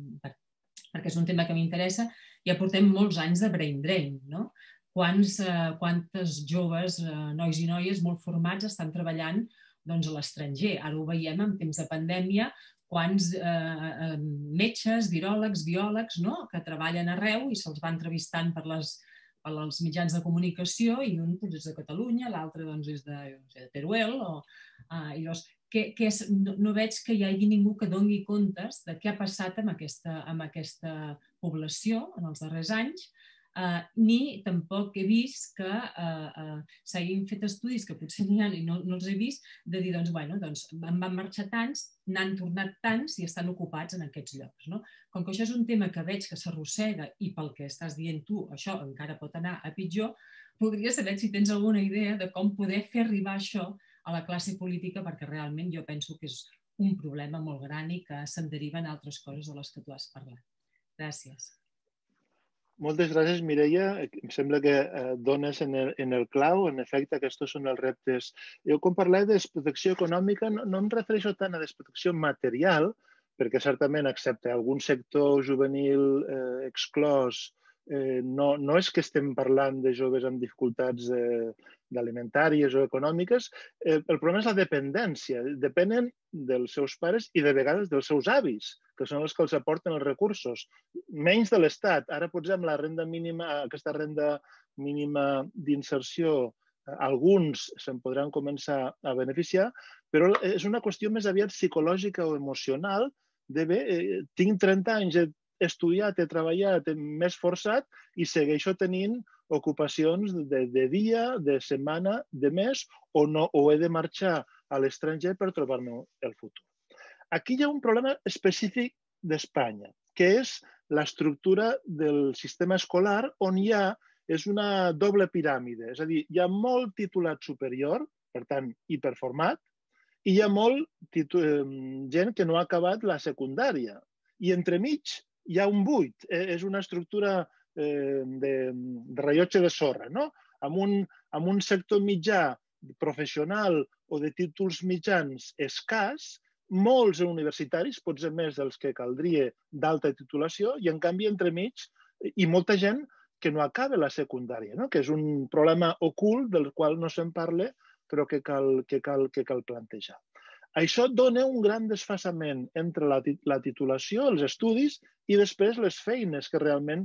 perquè és un tema que m'interessa, ja portem molts anys de brain drain, no? Quants, eh, quantes joves, eh, nois i noies molt formats estan treballant doncs, a l'estranger. Ara ho veiem en temps de pandèmia, quants eh, metges, viròlegs, biòlegs no? Que treballen arreu i se'ls va entrevistant per, les, per els mitjans de comunicació i un doncs, és de Catalunya, l'altre doncs, és de, de Teruel. O, eh, i llavors, que, que és, no, no veig que hi hagi ningú que doni comptes de què ha passat amb aquesta, amb aquesta població en els darrers anys. Uh, ni tampoc he vist que uh, uh, s'hagin fet estudis que potser n'hi ha i no, no els he vist, de dir, doncs, bueno, doncs, en van marxar tants, n'han tornat tants i estan ocupats en aquests llocs. No? Com que això és un tema que veig que s'arrossega i pel que estàs dient tu, això encara pot anar a pitjor, voldria saber si tens alguna idea de com poder fer arribar això a la classe política, perquè realment jo penso que és un problema molt gran i que se'n deriven altres coses de les que tu has parlat. Gràcies. Moltes gràcies, Mireia. Em sembla que dones en el, en el clau. En efecte, aquests són els reptes. Jo, quan parlem de desprotecció econòmica, no, no em refereixo tant a desprotecció material, perquè certament, excepte algun sector juvenil eh, exclòs, eh, no, no és que estem parlant de joves amb dificultats eh, alimentàries o econòmiques. Eh, el problema és la dependència. Depenen dels seus pares i de vegades dels seus avis, que són els que els aporten els recursos. Menys de l'Estat. Ara, potser, amb la renda mínima, aquesta renda mínima d'inserció, alguns se'n podran començar a beneficiar, però és una qüestió més aviat psicològica o emocional de bé, eh, tinc trenta anys, he estudiat, he treballat, m'he esforçat i segueixo tenint ocupacions de, de dia, de setmana, de mes, o, no, o he de marxar a l'estranger per trobar-me el futur. Aquí hi ha un problema específic d'Espanya, que és l'estructura del sistema escolar on hi ha és una doble piràmide. És a dir, hi ha molt titulat superior, per tant, hiperformat, i hi ha molt gent que no ha acabat la secundària. I entremig hi ha un buit. És una estructura eh, de, de rellotge de sorra, no? Amb un, amb un sector mitjà professional o de títols mitjans escàs, molts universitaris, potser més dels que caldria d'alta titulació, i en canvi entremig, i molta gent que no acaba la secundària, no? Que és un problema ocult del qual no se'n parla, però que cal, que cal, que cal plantejar. Això dona un gran desfasament entre la, la titulació, els estudis, i després les feines que realment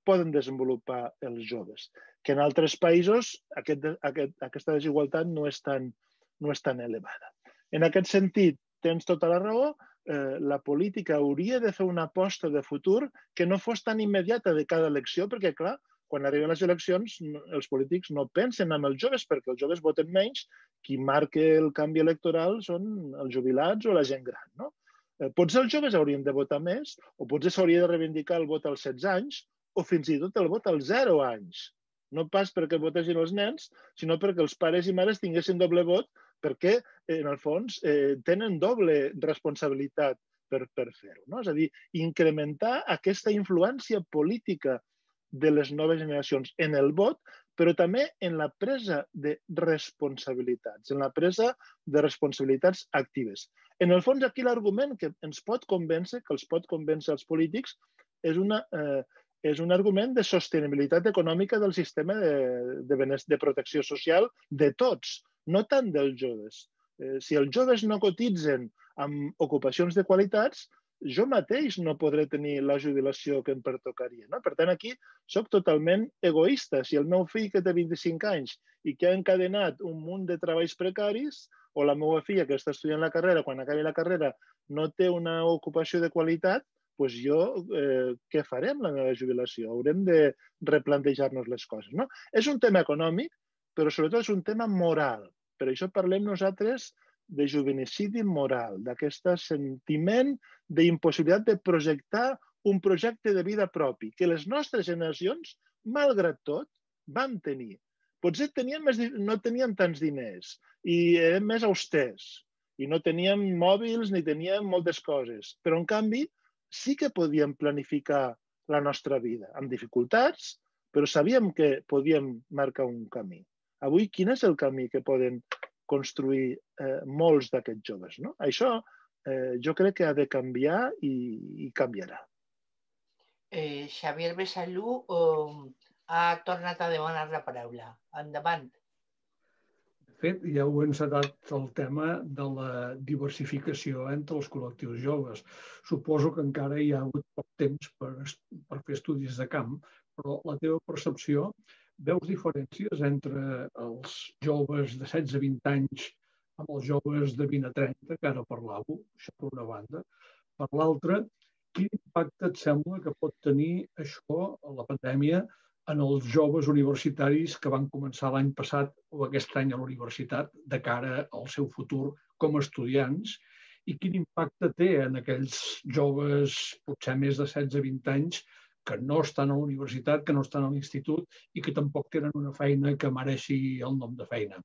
poden desenvolupar els joves. Que en altres països aquest, aquest, aquesta desigualtat no és, tan, no és tan elevada. En aquest sentit, tens tota la raó, eh, la política hauria de fer una aposta de futur que no fos tan immediata de cada elecció, perquè, clar, quan arriben les eleccions, els polítics no pensen en els joves perquè els joves voten menys, qui marca el canvi electoral són els jubilats o la gent gran, no? Potser els joves haurien de votar més, o potser s'hauria de reivindicar el vot als setze anys, o fins i tot el vot als zero anys. No pas perquè votessin els nens, sinó perquè els pares i mares tinguessin doble vot, perquè, en el fons, eh, tenen doble responsabilitat per, per fer-ho, no? És a dir, incrementar aquesta influència política de les noves generacions en el vot, però també en la presa de responsabilitats, en la presa de responsabilitats actives. En el fons, aquí l'argument que ens pot convèncer, que els pot convèncer els polítics, és, una, eh, és un argument de sostenibilitat econòmica del sistema de, de, de protecció social de tots, no tant dels joves. Eh, si els joves no cotitzen amb ocupacions de qualitats, jo mateix no podré tenir la jubilació que em pertocaria, no? Per tant, aquí soc totalment egoista. Si el meu fill que té vint-i-cinc anys i que ha encadenat un munt de treballs precaris, o la meva filla que està estudiant la carrera, quan acabi la carrera no té una ocupació de qualitat, doncs jo eh, què faré amb la meva jubilació? Haurem de replantejar-nos les coses, no? És un tema econòmic, però sobretot és un tema moral. Per això parlem nosaltres de juvenicidi moral, d'aquest sentiment d'impossibilitat de projectar un projecte de vida propi, que les nostres generacions, malgrat tot, vam tenir. Potser teníem més, no teníem tants diners i érem més austers i no teníem mòbils ni teníem moltes coses, però en canvi sí que podíem planificar la nostra vida, amb dificultats, però sabíem que podíem marcar un camí. Avui, quin és el camí que poden construir eh, molts d'aquests joves, no? Això eh, jo crec que ha de canviar i, i canviarà. Eh, Xavier Besalú eh, ha tornat a demanar la paraula. Endavant. De fet, ja heu encetat el tema de la diversificació entre els col·lectius joves. Suposo que encara hi ha hagut poc temps per, per fer estudis de camp, però la teva percepció, veus diferències entre els joves de setze a vint anys amb els joves de vint a trenta, que ara parlàveu, això per una banda. Per l'altra, quin impacte et sembla que pot tenir això, la pandèmia, en els joves universitaris que van començar l'any passat o aquest any a la universitat de cara al seu futur com a estudiants, i quin impacte té en aquells joves potser més de setze a vint anys que no estan a la universitat, que no estan a l'institut i que tampoc tenen una feina que mereixi el nom de feina.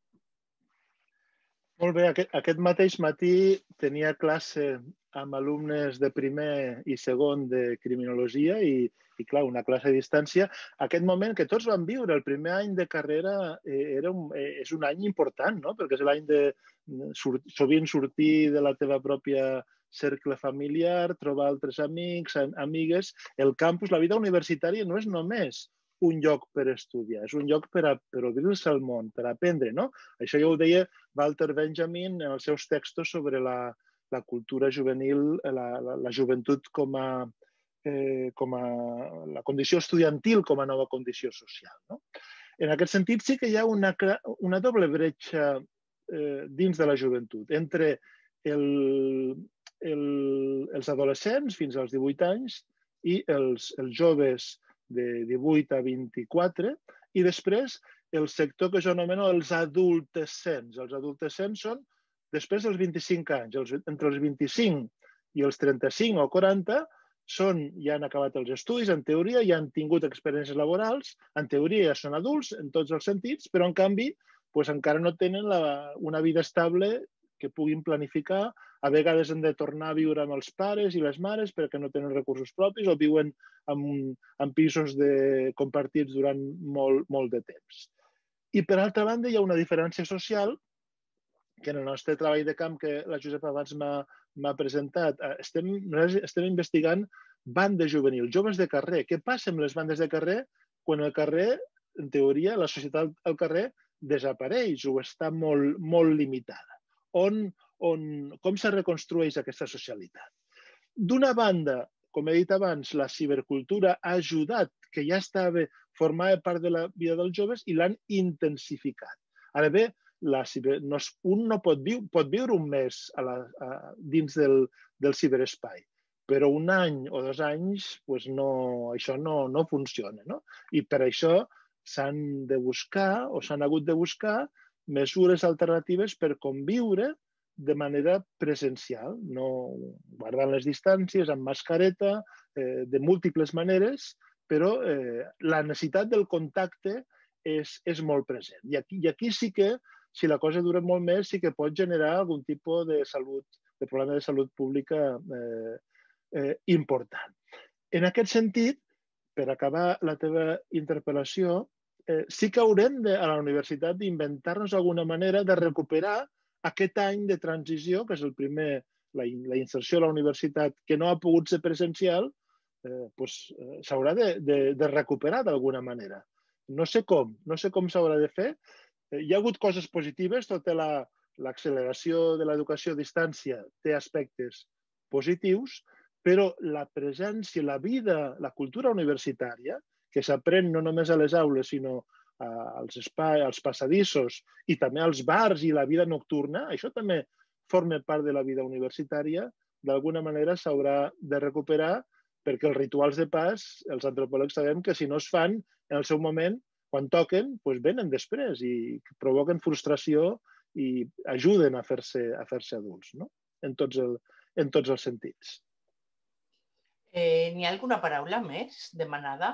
Molt bé, aquest, aquest mateix matí tenia classe amb alumnes de primer i segon de criminologia i, i clar, una classe a distància. Aquest moment que tots van viure, el primer any de carrera, eh, era un, eh, és un any important, no? Perquè és l'any de sort, sovint sortir de la teva pròpia cercle familiar, trobar altres amics, amigues. El campus, la vida universitària no és només un lloc per estudiar, és un lloc per, a, per obrir-se al món, per aprendre, no? Això ja ho deia Walter Benjamin en els seus textos sobre la, la cultura juvenil, la, la, la joventut com a, eh, com a la condició estudiantil com a nova condició social, no? En aquest sentit, sí que hi ha una, una doble bretxa eh, dins de la joventut, entre el, el, els adolescents fins als divuit anys i els, els joves de divuit a vint-i-quatre, i després el sector que jo anomeno els adultescents. Els adultescents són després dels vint-i-cinc anys. Els, entre els vint-i-cinc i els trenta-cinc o quaranta són, ja han acabat els estudis, en teoria ja han tingut experiències laborals, en teoria ja són adults en tots els sentits, però en canvi doncs, encara no tenen la, una vida estable que puguin planificar. A vegades han de tornar a viure amb els pares i les mares perquè no tenen recursos propis o viuen en, en pisos de, compartits durant molt, molt de temps. I per altra banda hi ha una diferència social que en el nostre treball de camp que la Josepa abans m'ha presentat, estem, estem investigant bandes juvenils, joves de carrer. Què passa amb les bandes de carrer quan el carrer, en teoria, la societat al carrer desapareix o està molt, molt limitada? On, on, com se reconstrueix aquesta socialitat? D'una banda, com he dit abans, la cibercultura ha ajudat que ja estava, formava part de la vida dels joves i l'han intensificat. Ara bé, la, no, un no pot viure, pot viure un mes a la, a, dins del, del ciberespai, però un any o dos anys pues no, això no, no funciona. No? I per això s'han de buscar o s'han hagut de buscar mesures alternatives per conviure de manera presencial, no guardant les distàncies, amb mascareta, eh, de múltiples maneres, però eh, la necessitat del contacte és, és molt present. I aquí, I aquí sí que, si la cosa dura molt més, sí que pot generar algun tipus de salut, de problema de salut pública eh, eh, important. En aquest sentit, per acabar la teva interpel·lació, eh, sí que haurem de, a la universitat d'inventar-nos alguna manera de recuperar aquest any de transició, que és el primer, la, la inserció a la universitat, que no ha pogut ser presencial, eh, pues, eh, s'haurà de, de, de recuperar d'alguna manera. No sé com, no sé com s'haurà de fer. Eh, hi ha hagut coses positives, tota l'acceleració la, de l'educació a distància té aspectes positius, però la presència, la vida, la cultura universitària, que s'aprèn no només a les aules, sinó als espais, als passadissos i també als bars i la vida nocturna, això també forma part de la vida universitària, d'alguna manera s'haurà de recuperar perquè els rituals de pas, els antropòlegs sabem que si no es fan en el seu moment, quan toquen, doncs venen després i provoquen frustració i ajuden a fer-se a fer-se adults, no? En tots, el, en tots els sentits. Eh, N'hi ha alguna paraula més demanada?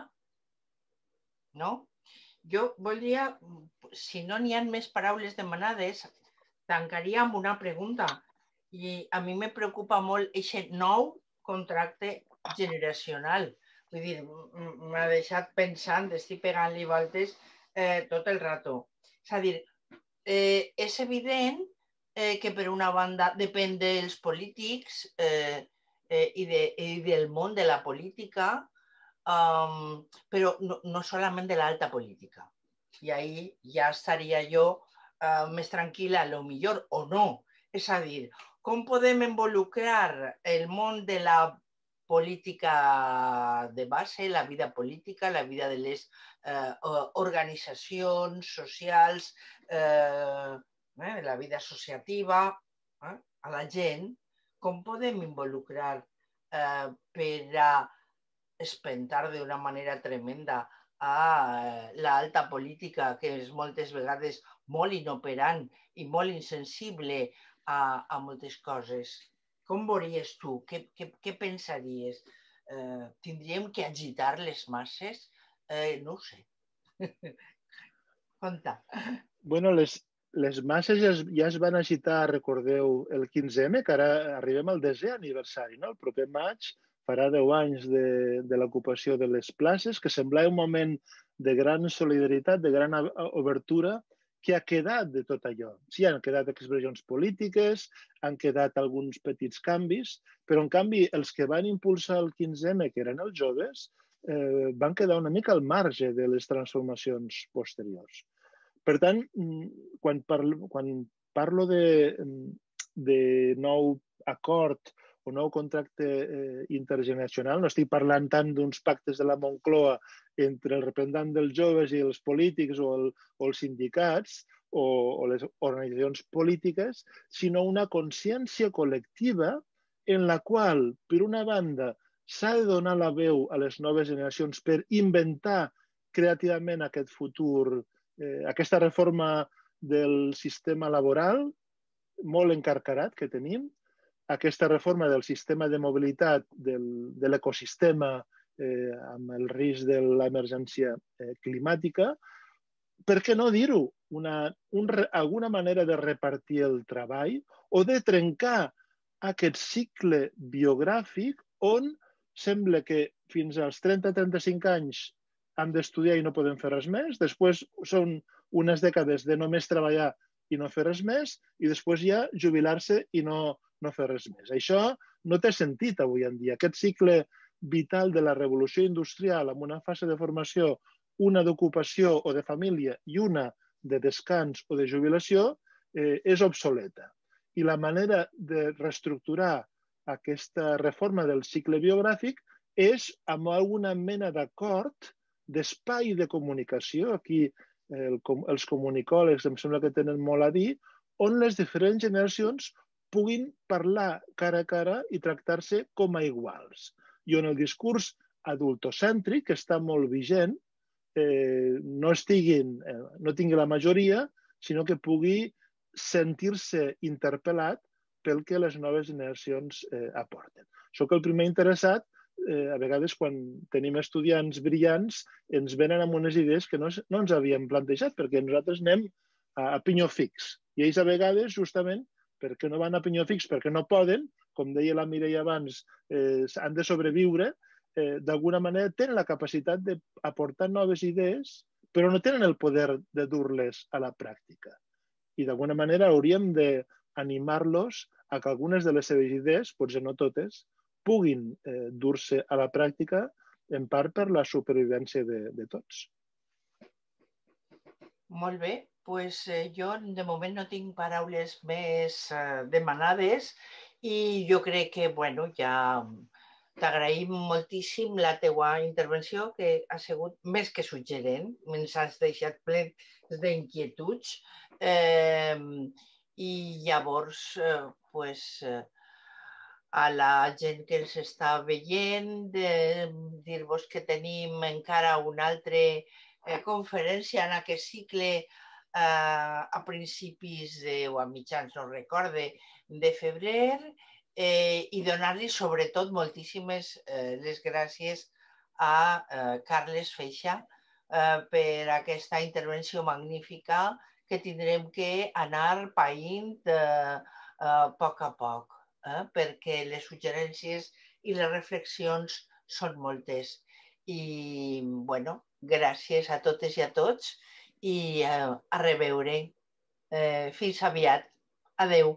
No? Jo voldria, si no n'hi ha més paraules demanades, tancaria amb una pregunta. I a mi me preocupa molt aquest nou contracte generacional. Vull dir, m'ha deixat pensant, estic pegant-li voltes eh, tot el rato. És a dir, eh, és evident eh, que per una banda depèn dels polítics eh, eh, i, de, i del món de la política, Um, però no, no solament de l'alta política. I ahí ja estaria jo uh, més tranquil·la, a lo millor o no. És a dir, com podem involucrar el món de la política de base, la vida política, la vida de les uh, organitzacions socials, uh, eh, la vida associativa, eh, a la gent, com podem involucrar uh, per a espentar d'una manera tremenda a l'alta política, que és moltes vegades molt inoperant i molt insensible a, a moltes coses. Com veuries tu? Què, què, què pensaries? Eh, tindríem que agitar les masses? Eh, no ho sé. Conta. Bueno, les, les masses ja es, ja es van agitar, recordeu, el quinze eme, que ara arribem al desè aniversari, no? El proper maig farà deu anys de, de l'ocupació de les places, que semblava un moment de gran solidaritat, de gran obertura, que ha quedat de tot allò. Sí, han quedat expressions polítiques, han quedat alguns petits canvis, però en canvi els que van impulsar el quinze eme, que eren els joves, eh, van quedar una mica al marge de les transformacions posteriors. Per tant, quan parlo, quan parlo de, de nou acord o nou contracte eh, intergeneracional, no estic parlant tant d'uns pactes de la Moncloa entre el representant dels joves i els polítics o, el, o els sindicats o, o les organitzacions polítiques, sinó una consciència col·lectiva en la qual, per una banda, s'ha de donar la veu a les noves generacions per inventar creativament aquest futur, eh, aquesta reforma del sistema laboral molt encarcarat que tenim, aquesta reforma del sistema de mobilitat del, de l'ecosistema eh, amb el risc de l'emergència eh, climàtica, per què no dir-ho? Una, un, alguna manera de repartir el treball o de trencar aquest cicle biogràfic on sembla que fins als trenta a trenta-cinc anys hem d'estudiar i no podem fer res més, després són unes dècades de només treballar i no fer res més, i després ja jubilar-se i no no fer res més. Això no té sentit avui en dia. Aquest cicle vital de la revolució industrial amb una fase de formació, una d'ocupació o de família i una de descans o de jubilació eh, és obsoleta. I la manera de reestructurar aquesta reforma del cicle biogràfic és amb alguna mena d'acord d'espai de comunicació, aquí el, els comunicòlegs em sembla que tenen molt a dir, on les diferents generacions puguin parlar cara a cara i tractar-se com a iguals. I on el discurs adultocèntric, que està molt vigent, eh, no, estiguin, eh, no tingui la majoria, sinó que pugui sentir-se interpel·lat pel que les noves generacions eh, aporten. Soc el primer interessat, eh, a vegades quan tenim estudiants brillants ens venen amb unes idees que no, no ens havíem plantejat, perquè nosaltres anem a, a pinyó fix. I ells a vegades, justament, perquè no van a pinyó fix, perquè no poden, com deia la Mireia abans, eh, han de sobreviure, eh, d'alguna manera tenen la capacitat d'aportar noves idees, però no tenen el poder de dur-les a la pràctica. I d'alguna manera hauríem d'animar-los a que algunes de les seves idees, potser no totes, puguin eh, dur-se a la pràctica, en part per la supervivència de, de tots. Molt bé. Pues, eh, jo de moment no tinc paraules més eh, demanades i jo crec que bueno, ja t'agraïm moltíssim la teua intervenció, que ha sigut més que suggerent, ens has deixat plens d'inquietuds eh, i llavors eh, pues, eh, a la gent que ens està veient, de dir-vos que tenim encara una altra eh, conferència en aquest cicle a principis de, o a mitjans, no recorde, de febrer eh, i donar-li sobretot moltíssimes eh, les gràcies a eh, Carles Feixa eh, per aquesta intervenció magnífica que tindrem que anar païnt eh, a poc a poc, eh, perquè les suggerències i les reflexions són moltes. I, bueno, gràcies a totes i a tots i eh, a reveure. Eh, fins aviat. Adeu.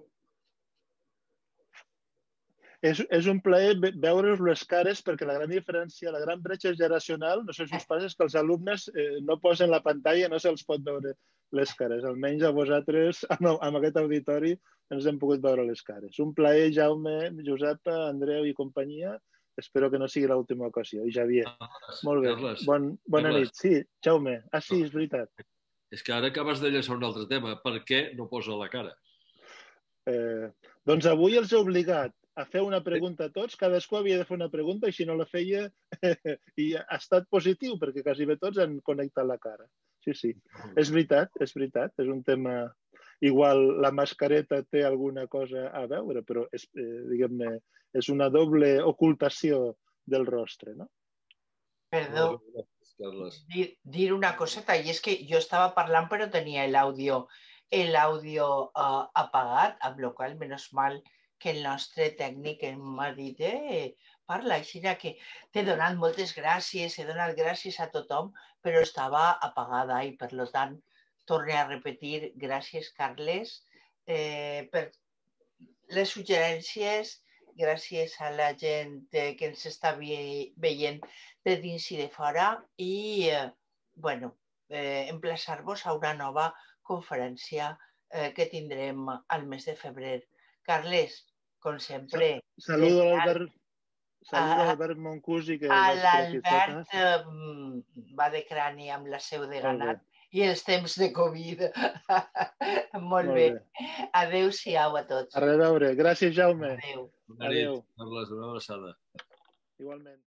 És, és un plaer veure-us les cares perquè la gran diferència, la gran bretxa generacional, no sé si us passa, és que els alumnes eh, no posen la pantalla, no se'ls pot veure les cares. Almenys a vosaltres, amb, amb aquest auditori, ens hem pogut veure les cares. Un plaer, Jaume, Josepa, Andreu i companyia. Espero que no sigui l'última ocasió. I Xavier. Carles, molt bé. Carles, Bon, bona Carles. nit. Sí, Jaume. Ah, sí, és veritat. És que ara acabes de llançar un altre tema. Per què no posa la cara? Eh, doncs avui els he obligat a fer una pregunta a tots. Cadascú havia de fer una pregunta i si no la feia i ha estat positiu perquè quasi bé tots han connectat la cara. Sí, sí. És veritat, és veritat. És un tema... Igual la mascareta té alguna cosa a veure, però és, eh, diguem-ne, és una doble ocultació del rostre, no? Perdó, dir, dir una coseta, i és que jo estava parlant però tenia l'àudio el audio uh, apagat, amb la qual menys mal que el nostre tècnic m'ha dit eh, parla, així que t'he donat moltes gràcies, he donat gràcies a tothom, però estava apagada i per tant torne a repetir, gràcies Carles eh, per les suggerències, gràcies a la gent eh, que ens està veient de dins i de fora i, eh, bueno, eh, emplaçar-vos a una nova conferència eh, que tindrem al mes de febrer. Carles, com sempre... Saludo a l'Albert Saludo a l'Albert Moncusi, que vaig per aquí sota. L'Albert va de crani amb la seu de ganat i els temps de Covid. Molt, Molt bé. bé. Adéu-siau a tots. A reveure. Gràcies, Jaume. Adéu. Bona nit, Carles, una abraçada. Igualment.